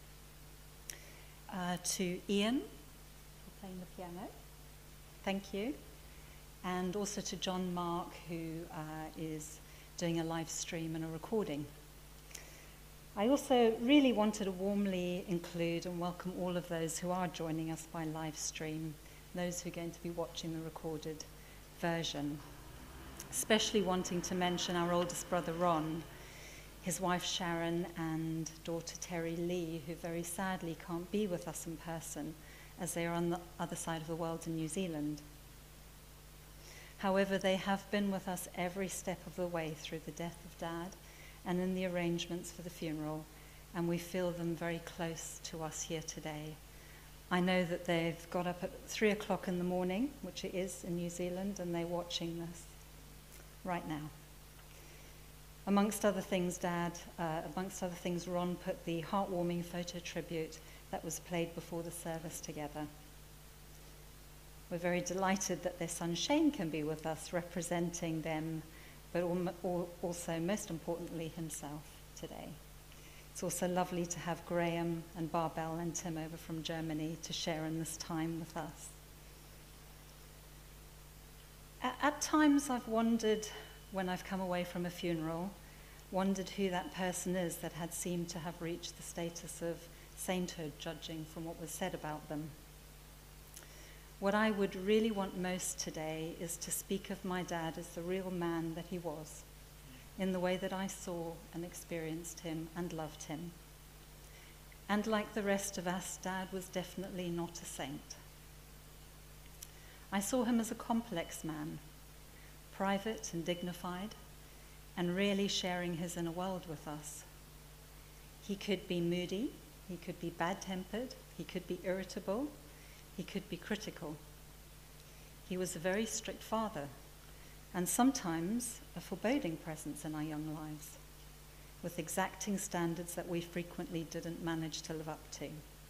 I: To Ian for playing the piano. Thank you. And also to John-Marc, who is doing a live stream and a recording. I also really wanted to warmly include and welcome all of those who are joining us by live stream, those who are going to be watching the recorded version. Especially wanting to mention our oldest brother Ron, his wife Sharon, and daughter Terry Lee, who very sadly can't be with us in person as they are on the other side of the world in New Zealand. However, they have been with us every step of the way through the death of Dad and in the arrangements for the funeral, and we feel them very close to us here today. I know that they've got up at 3 o'clock in the morning, which it is in New Zealand, and they're watching this right now. Amongst other things, Ron put the heartwarming photo tribute that was played before the service together. We're very delighted that their son Shane can be with us, representing them, but also, most importantly, himself today. It's also lovely to have Graham and Barbel and Tim over from Germany to share in this time with us. At times I've wondered, when I've come away from a funeral, wondered who that person is that had seemed to have reached the status of sainthood, judging from what was said about them. What I would really want most today is to speak of my dad as the real man that he was, in the way that I saw and experienced him and loved him. And like the rest of us, Dad was definitely not a saint. I saw him as a complex man, private and dignified, and really sharing his inner world with us. He could be moody, he could be bad-tempered, he could be irritable, he could be critical. He was a very strict father, and sometimes a foreboding presence in our young lives, with exacting standards that we frequently didn't manage to live up to.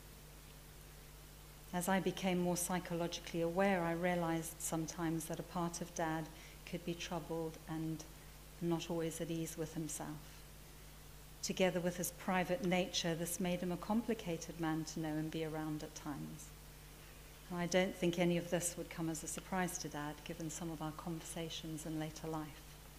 I: As I became more psychologically aware, I realized sometimes that a part of Dad could be troubled and not always at ease with himself. Together with his private nature, this made him a complicated man to know and be around at times. And I don't think any of this would come as a surprise to Dad, given some of our conversations in later life.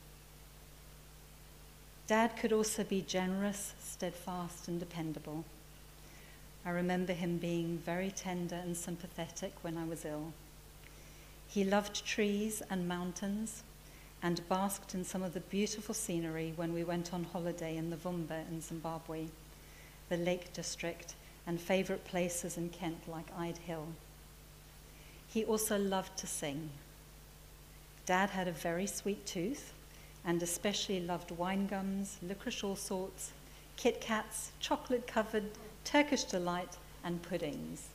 I: Dad could also be generous, steadfast, and dependable. I remember him being very tender and sympathetic when I was ill. He loved trees and mountains and basked in some of the beautiful scenery when we went on holiday in the Vumba in Zimbabwe, the Lake District, and favourite places in Kent like Ide Hill. He also loved to sing. Dad had a very sweet tooth and especially loved wine gums, licorice all sorts, Kit Kats, chocolate-covered, Turkish delight, and puddings.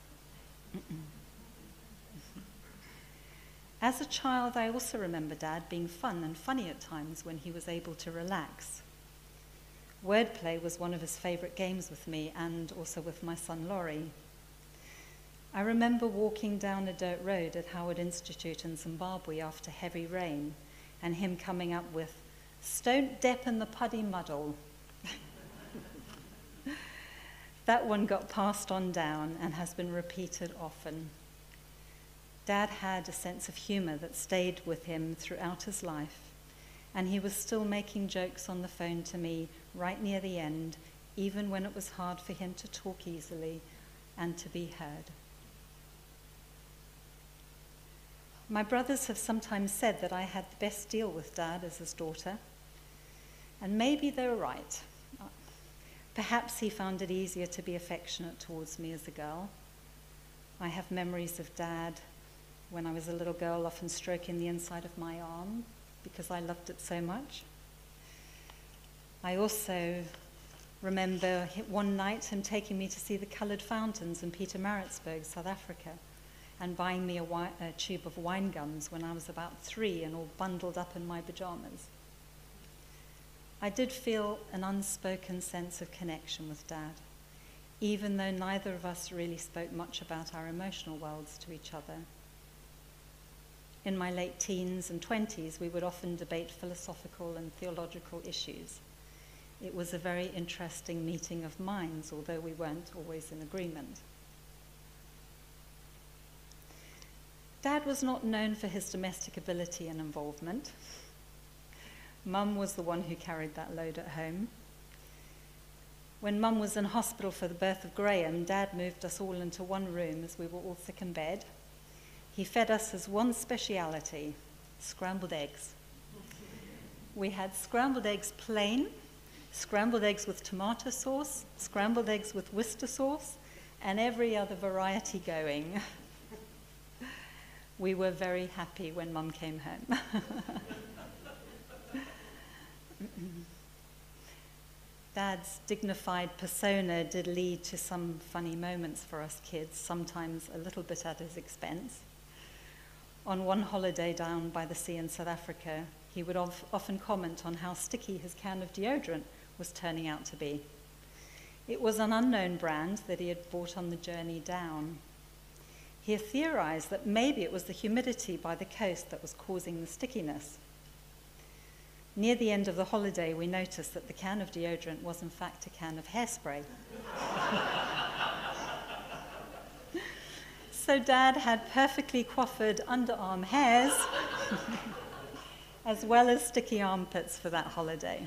I: As a child, I also remember Dad being fun and funny at times when he was able to relax. Wordplay was one of his favourite games with me and also with my son Laurie. I remember walking down a dirt road at Howard Institute in Zimbabwe after heavy rain and him coming up with, "Don't dep in the puddy muddle." That one got passed on down and has been repeated often. Dad had a sense of humour that stayed with him throughout his life, and he was still making jokes on the phone to me right near the end, even when it was hard for him to talk easily and to be heard. My brothers have sometimes said that I had the best deal with Dad as his daughter, and maybe they were right. Perhaps he found it easier to be affectionate towards me as a girl. I have memories of Dad when I was a little girl often stroking the inside of my arm because I loved it so much. I also remember one night him taking me to see the coloured fountains in Pietermaritzburg, South Africa, and buying me a tube of wine gums when I was about 3 and all bundled up in my pajamas. I did feel an unspoken sense of connection with Dad, even though neither of us really spoke much about our emotional worlds to each other. In my late teens and 20s, we would often debate philosophical and theological issues. It was a very interesting meeting of minds, although we weren't always in agreement. Dad was not known for his domestic ability and involvement. Mum was the one who carried that load at home. When Mum was in hospital for the birth of Graham, Dad moved us all into one room as we were all sick in bed. He fed us his one speciality, scrambled eggs. We had scrambled eggs plain, scrambled eggs with tomato sauce, scrambled eggs with Worcester sauce, and every other variety going. We were very happy when Mum came home. Dad's dignified persona did lead to some funny moments for us kids, sometimes a little bit at his expense. On one holiday down by the sea in South Africa, he would often comment on how sticky his can of deodorant was turning out to be. It was an unknown brand that he had bought on the journey down. He theorized that maybe it was the humidity by the coast that was causing the stickiness. Near the end of the holiday, we noticed that the can of deodorant was in fact a can of hairspray. So Dad had perfectly coiffured underarm hairs, as well as sticky armpits for that holiday.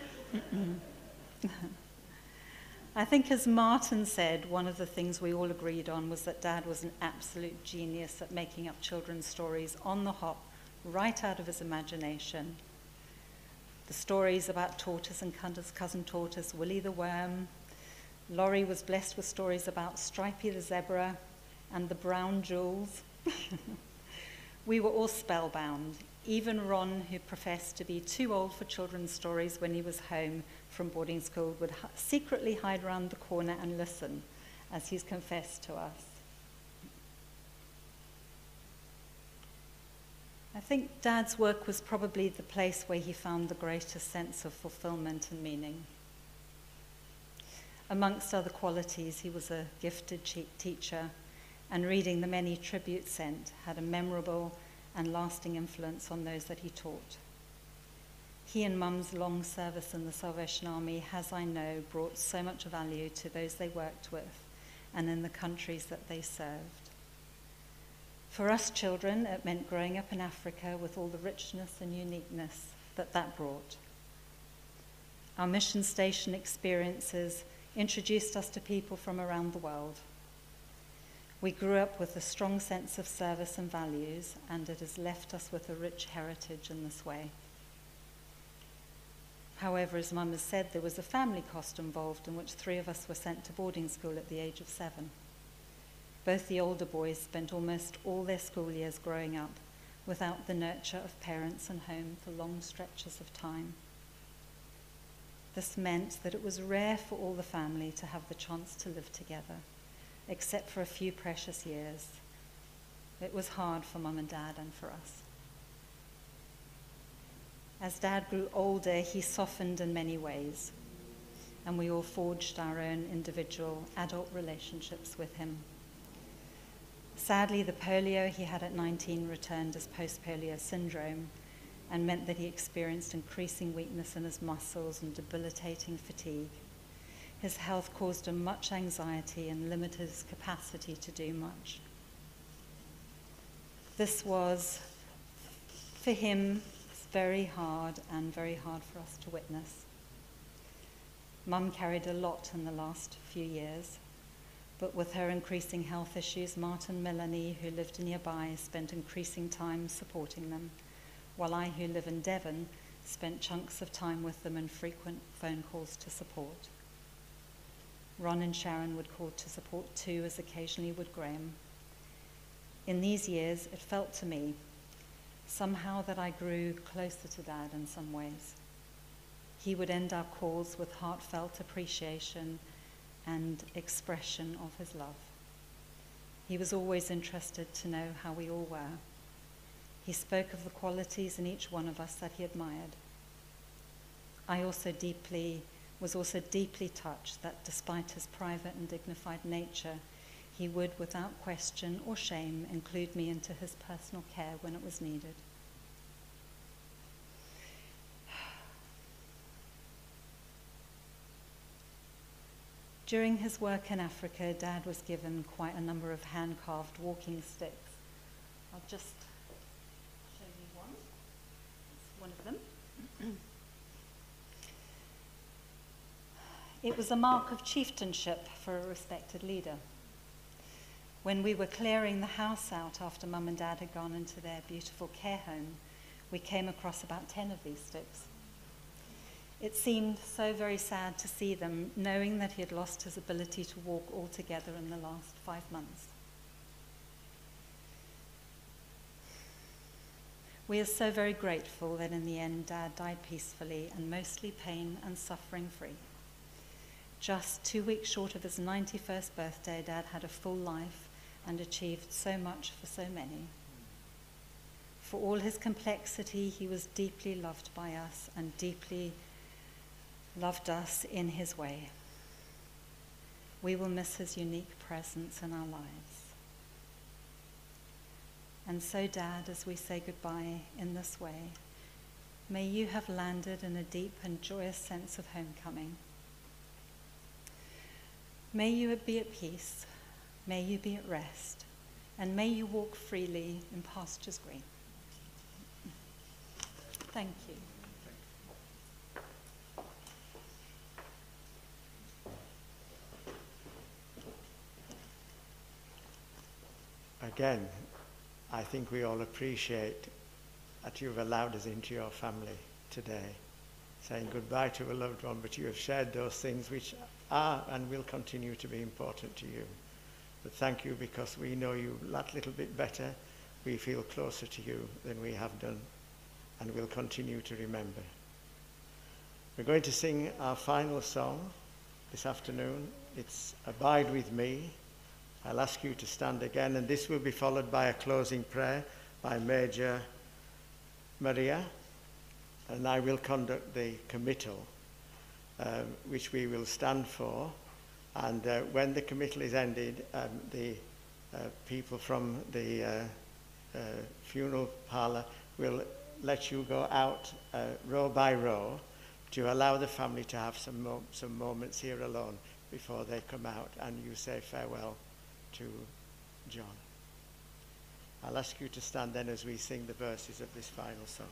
I: I think, as Martin said, one of the things we all agreed on was that Dad was an absolute genius at making up children's stories on the hop, right out of his imagination. The stories about Tortoise and cousin Tortoise, Willie the Worm. Laurie was blessed with stories about Stripey the Zebra and the Brown Jewels. We were all spellbound. Even Ron, who professed to be too old for children's stories when he was home from boarding school, would secretly hide around the corner and listen, as he's confessed to us. I think Dad's work was probably the place where he found the greatest sense of fulfillment and meaning. Amongst other qualities, he was a gifted teacher, and reading the many tributes sent had a memorable and lasting influence on those that he taught. He and Mum's long service in the Salvation Army has, I know, brought so much value to those they worked with and in the countries that they served. For us children, it meant growing up in Africa with all the richness and uniqueness that brought. Our mission station experiences introduced us to people from around the world. We grew up with a strong sense of service and values, and it has left us with a rich heritage in this way. However, as Mum has said, there was a family cost involved in which 3 of us were sent to boarding school at the age of 7. Both the older boys spent almost all their school years growing up without the nurture of parents and home for long stretches of time. This meant that it was rare for all the family to have the chance to live together, except for a few precious years. It was hard for Mum and Dad and for us. As Dad grew older, he softened in many ways, and we all forged our own individual adult relationships with him. Sadly, the polio he had at 19 returned as post-polio syndrome and meant that he experienced increasing weakness in his muscles and debilitating fatigue. His health caused him much anxiety and limited his capacity to do much. This was, for him, very hard and very hard for us to witness. Mum carried a lot in the last few years, but with her increasing health issues, Martin and Melanie, who lived nearby, spent increasing time supporting them, while I, who live in Devon, spent chunks of time with them and frequent phone calls to support. Ron and Sharon would call to support too, as occasionally would Graham. In these years, it felt to me somehow that I grew closer to Dad in some ways. He would end our calls with heartfelt appreciation and expression of his love. He was always interested to know how we all were. He spoke of the qualities in each one of us that he admired. I was also deeply touched that despite his private and dignified nature, he would, without question or shame, include me into his personal care when it was needed. During his work in Africa, Dad was given quite a number of hand-carved walking sticks. I'll just show you one. It's one of them. It was a mark of chieftainship for a respected leader. When we were clearing the house out after Mum and Dad had gone into their beautiful care home, we came across about 10 of these sticks. It seemed so very sad to see them, knowing that he had lost his ability to walk altogether in the last 5 months. We are so very grateful that in the end Dad died peacefully and mostly pain and suffering free. Just 2 weeks short of his 91st birthday, Dad had a full life and achieved so much for so many. For all his complexity, he was deeply loved by us and deeply loved us in his way. We will miss his unique presence in our lives. And so, Dad, as we say goodbye in this way, may you have landed in a deep and joyous sense of homecoming. May you be at peace, may you be at rest, and may you walk freely in pastures green. Thank you.
D: Again, I think we all appreciate that you've allowed us into your family today, saying goodbye to a loved one, but you have shared those things which are and will continue to be important to you. But thank you, because we know you that little bit better. We feel closer to you than we have done, and we'll continue to remember. We're going to sing our final song this afternoon. It's Abide With Me. I'll ask you to stand again, and this will be followed by a closing prayer by Major Maria, and I will conduct the committal, which we will stand for. And when the committal is ended, the people from the funeral parlour will let you go out row by row to allow the family to have some moments here alone before they come out, and you say farewell to John. I'll ask you to stand then as we sing the verses of this final song.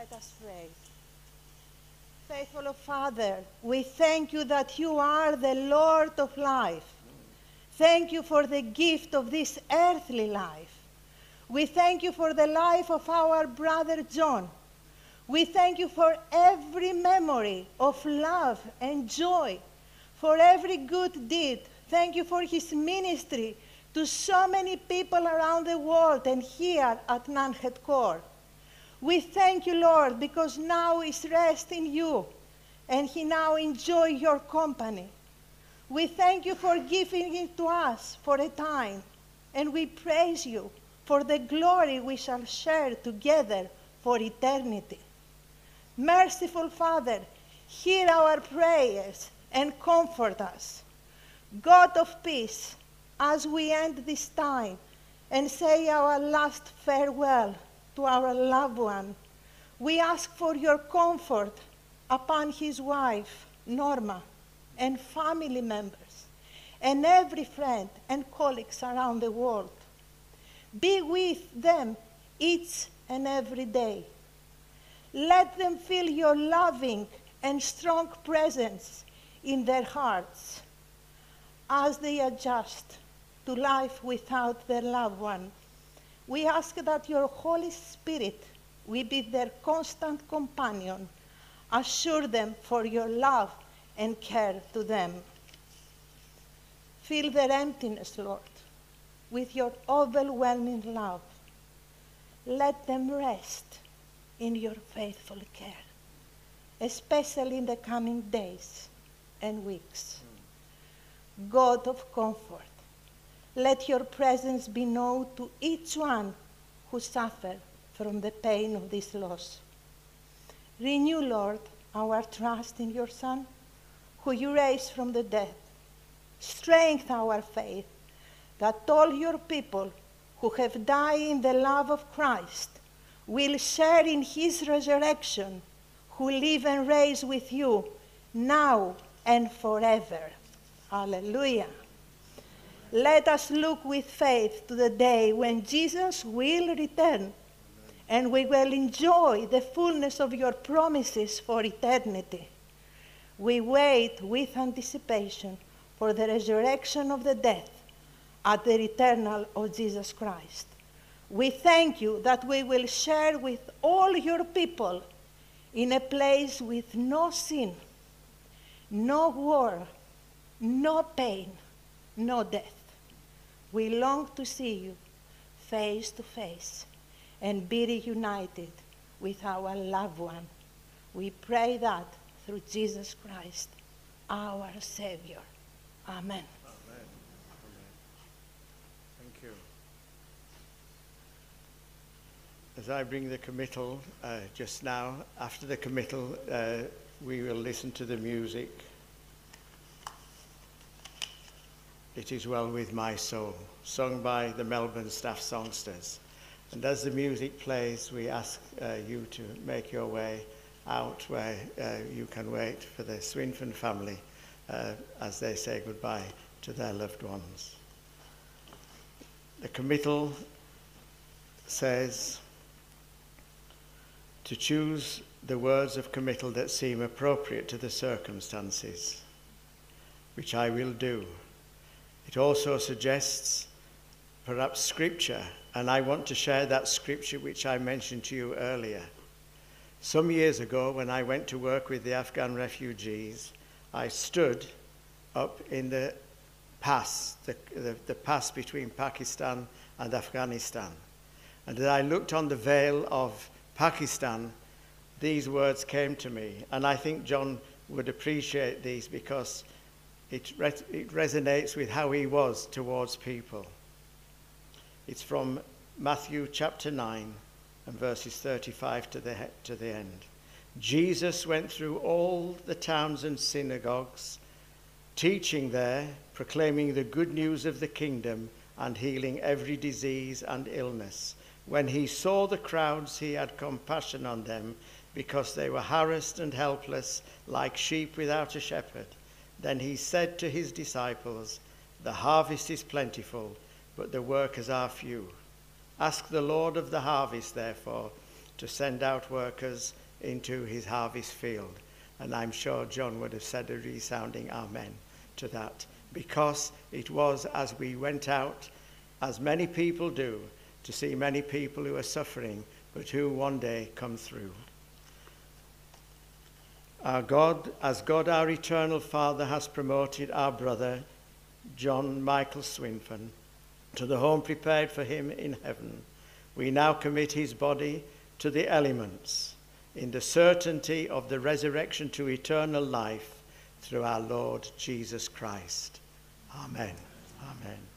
J: Let us pray. Faithful Father, we thank you that you are the Lord of life. Thank you for the gift of this earthly life. We thank you for the life of our brother John. We thank you for every memory of love and joy, for every good deed. Thank you for his ministry to so many people around the world and here at Nunhead Core. We thank you, Lord, because now is rest in you, and he now enjoys your company. We thank you for giving it to us for a time, and we praise you for the glory we shall share together for eternity. Merciful Father, hear our prayers and comfort us. God of peace, as we end this time and say our last farewell to our loved one, we ask for your comfort upon his wife, Norma, and family members, and every friend and colleagues around the world. Be with them each and every day. Let them feel your loving and strong presence in their hearts as they adjust to life without their loved one. We ask that your Holy Spirit will be their constant companion. Assure them for your love and care to them. Fill their emptiness, Lord, with your overwhelming love. Let them rest in your faithful care, especially in the coming days and weeks. God of comfort, let your presence be known to each one who suffers from the pain of this loss. Renew, Lord, our trust in your Son, who you raised from the dead. Strengthen our faith that all your people who have died in the love of Christ will share in his resurrection, who live and reign with you now and forever. Hallelujah. Let us look with faith to the day when Jesus will return, and we will enjoy the fullness of your promises for eternity. We wait with anticipation for the resurrection of the dead at the return of Jesus Christ. We thank you that we will share with all your people in a place with no sin, no war, no pain, no death. We long to see you face to face and be reunited with our loved one. We pray that through Jesus Christ, our Savior. Amen.
H: Amen. Thank you.
D: As I bring the committal just now, after the committal, we will listen to the music. It Is Well With My Soul, sung by the Melbourne Staff Songsters. And as the music plays, we ask you to make your way out where you can wait for the Swinfen family as they say goodbye to their loved ones. The committal says to choose the words of committal that seem appropriate to the circumstances, which I will do. It also suggests perhaps scripture, and I want to share that scripture which I mentioned to you earlier. Some years ago, when I went to work with the Afghan refugees, I stood up in the pass, the pass between Pakistan and Afghanistan. And as I looked on the veil of Pakistan, these words came to me. And I think John would appreciate these because it resonates with how he was towards people. It's from Matthew chapter 9 and verses 35 to the end. Jesus went through all the towns and synagogues, teaching there, proclaiming the good news of the kingdom and healing every disease and illness. When he saw the crowds, he had compassion on them because they were harassed and helpless like sheep without a shepherd. Then he said to his disciples, "The harvest is plentiful, but the workers are few. Ask the Lord of the harvest, therefore,
K: to send out workers into his harvest field. And I'm sure John would have said a resounding amen to that, because it was as we went out, as many people do, to see many people who are suffering, but who one day come through. Our God, as God our eternal Father has promoted our brother, John-Marc Swinfen, to the home prepared for him in heaven, we now commit his body to the elements in the certainty of the resurrection to eternal life through our Lord Jesus Christ. Amen. Amen.